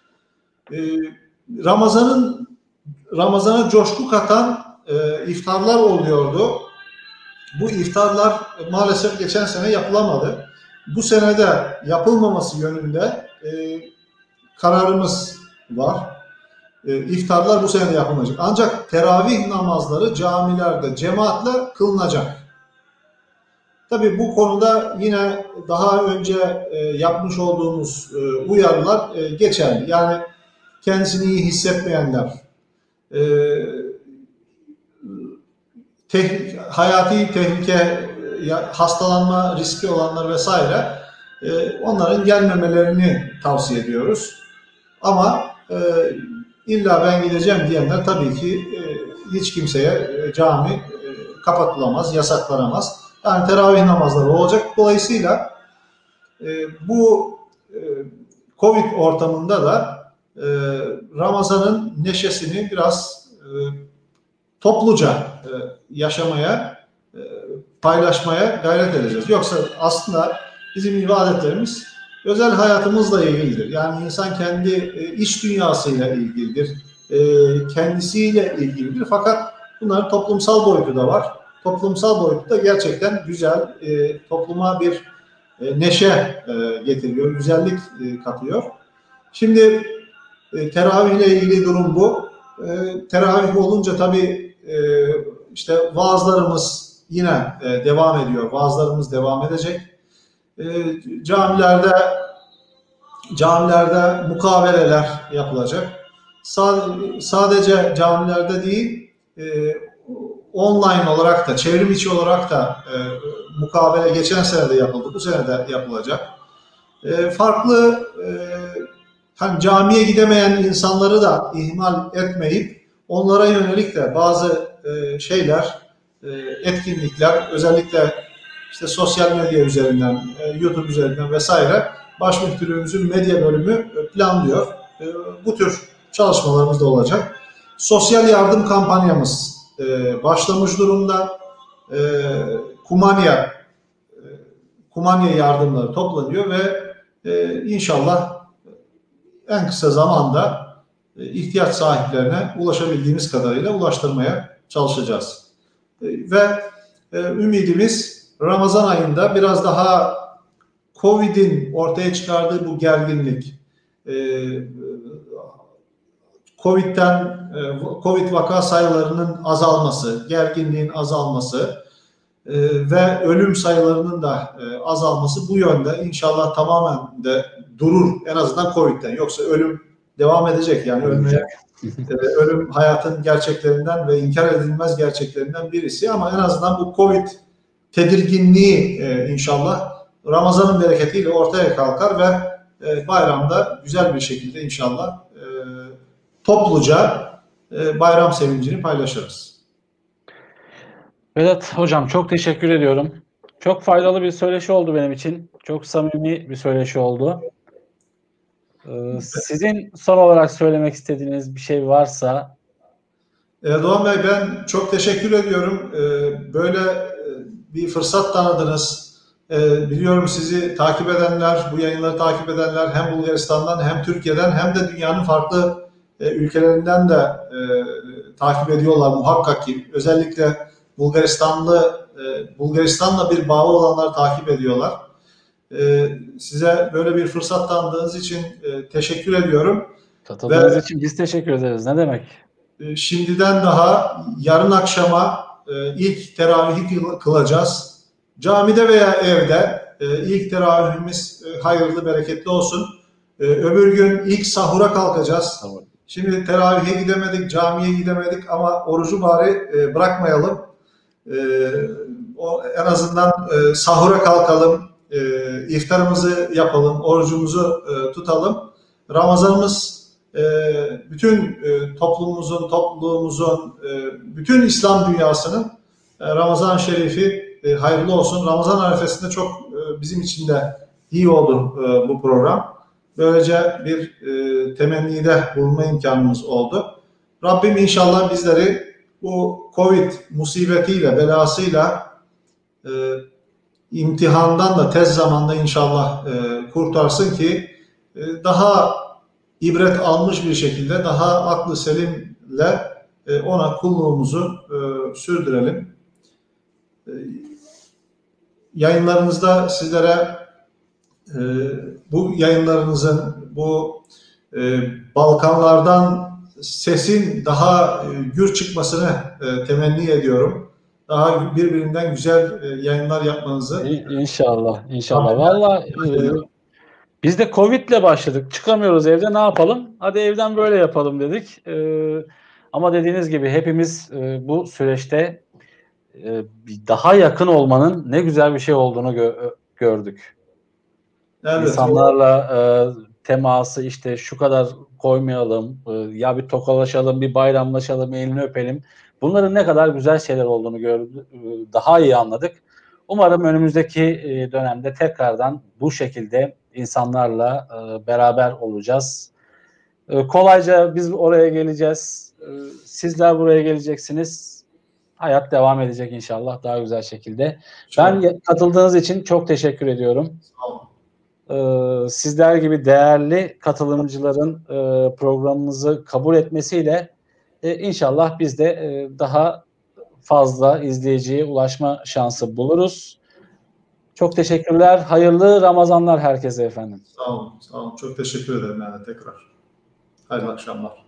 Ramazan'a coşku katan iftarlar oluyordu. Bu iftarlar maalesef geçen sene yapılamadı. Bu sene de yapılmaması yönünde kararımız var. İftarlar bu sene de yapılmayacak. Ancak teravih namazları camilerde cemaatle kılınacak. Tabii bu konuda yine daha önce yapmış olduğumuz uyarılar geçerli. Yani kendisini iyi hissetmeyenler, hayati tehlike, hastalanma riski olanlar vesaire onların gelmemelerini tavsiye ediyoruz. Ama illa ben gideceğim diyenler tabii ki hiç kimseye cami kapatılamaz, yasaklanamaz. Yani teravih namazları olacak. Dolayısıyla bu Covid ortamında da Ramazan'ın neşesini biraz topluca yaşamaya, paylaşmaya gayret edeceğiz. Yoksa aslında bizim ibadetlerimiz özel hayatımızla ilgilidir. Yani insan kendi iç dünyasıyla ilgilidir, kendisiyle ilgilidir. Fakat bunların toplumsal boyutu da var. Toplumsal boyutu da gerçekten güzel, topluma bir neşe getiriyor, güzellik katıyor. Şimdi teravihle ilgili durum bu. Teravih olunca tabii işte vaazlarımız yine devam ediyor. Vaazlarımız devam edecek. Camilerde mukaveleler yapılacak. Sadece camilerde değil, online olarak da, çevrim içi olarak da mukabele geçen sene de yapıldı, bu sene de yapılacak. Farklı hani camiye gidemeyen insanları da ihmal etmeyip onlara yönelik de bazı etkinlikler, özellikle işte sosyal medya üzerinden, YouTube üzerinden vesaire baş müftülüğümüzün medya bölümü planlıyor. Bu tür çalışmalarımız da olacak. Sosyal yardım kampanyamız başlamış durumda. Kumanya yardımları toplanıyor ve inşallah en kısa zamanda ihtiyaç sahiplerine ulaşabildiğimiz kadarıyla ulaştırmaya çalışacağız. Ve ümidimiz Ramazan ayında biraz daha Covid'in ortaya çıkardığı bu gerginlik, Covid vaka sayılarının azalması, gerginliğin azalması ve ölüm sayılarının da azalması bu yönde inşallah tamamen de durur en azından Covid'den. Yoksa ölüm devam edecek yani ölüm hayatın gerçeklerinden ve inkar edilmez gerçeklerinden birisi ama en azından bu Covid tedirginliği inşallah Ramazan'ın bereketiyle ortaya kalkar ve bayramda güzel bir şekilde inşallah topluca bayram sevincini paylaşırız. Vedat Hocam çok teşekkür ediyorum. Çok faydalı bir söyleşi oldu benim için. Çok samimi bir söyleşi oldu. Sizin son olarak söylemek istediğiniz bir şey varsa? Doğan Bey ben çok teşekkür ediyorum. Böyle bir fırsat tanıdınız. Biliyorum sizi takip edenler, bu yayınları takip edenler hem Bulgaristan'dan hem Türkiye'den hem de dünyanın farklı ülkelerinden de takip ediyorlar muhakkak ki. Özellikle Bulgaristan'la bir bağı olanlar takip ediyorlar. Size böyle bir fırsat tanıdığınız için teşekkür ediyorum. Katıldığınız için biz teşekkür ederiz. Ne demek? Şimdiden daha yarın akşama ilk teravihi kılacağız. Camide veya evde ilk teravihimiz hayırlı, bereketli olsun. Öbür gün ilk sahura kalkacağız. Tamam. Şimdi teravihe gidemedik, camiye gidemedik ama orucu bari bırakmayalım. En azından sahura kalkalım, iftarımızı yapalım, orucumuzu tutalım. Ramazanımız bütün topluluğumuzun, bütün İslam dünyasının Ramazan-ı Şerifi hayırlı olsun. Ramazan arifesinde çok bizim için de iyi oldu bu program. Böylece bir temennide bulunma imkanımız oldu. Rabbim inşallah bizleri bu Covid musibetiyle, belasıyla imtihandan da tez zamanda inşallah kurtarsın ki daha ibret almış bir şekilde, daha aklı selimle ona kulluğumuzu sürdürelim. Yayınlarınızda sizlere bu yayınlarınızın, bu Balkanlardan sesin daha gür çıkmasını temenni ediyorum. Daha birbirinden güzel yayınlar yapmanızı İnşallah, inşallah. Vallahi biz de Covid'le başladık. Çıkamıyoruz evde, ne yapalım? Hadi evden böyle yapalım dedik. Ama dediğiniz gibi hepimiz bu süreçte daha yakın olmanın ne güzel bir şey olduğunu gördük. Evet, İnsanlarla teması işte şu kadar koymayalım, ya bir tokalaşalım, bir bayramlaşalım, elini öpelim. Bunların ne kadar güzel şeyler olduğunu daha iyi anladık. Umarım önümüzdeki dönemde tekrardan bu şekilde insanlarla beraber olacağız. Kolayca biz oraya geleceğiz. Sizler buraya geleceksiniz. Hayat devam edecek inşallah daha güzel şekilde. Ben katıldığınız için çok teşekkür ediyorum. Sağ olun. Sizler gibi değerli katılımcıların programımızı kabul etmesiyle inşallah biz de daha fazla izleyiciye ulaşma şansı buluruz. Çok teşekkürler. Hayırlı Ramazanlar herkese efendim. Sağ olun. Sağ olun. Çok teşekkür ederim yani tekrar. Hayırlı akşamlar.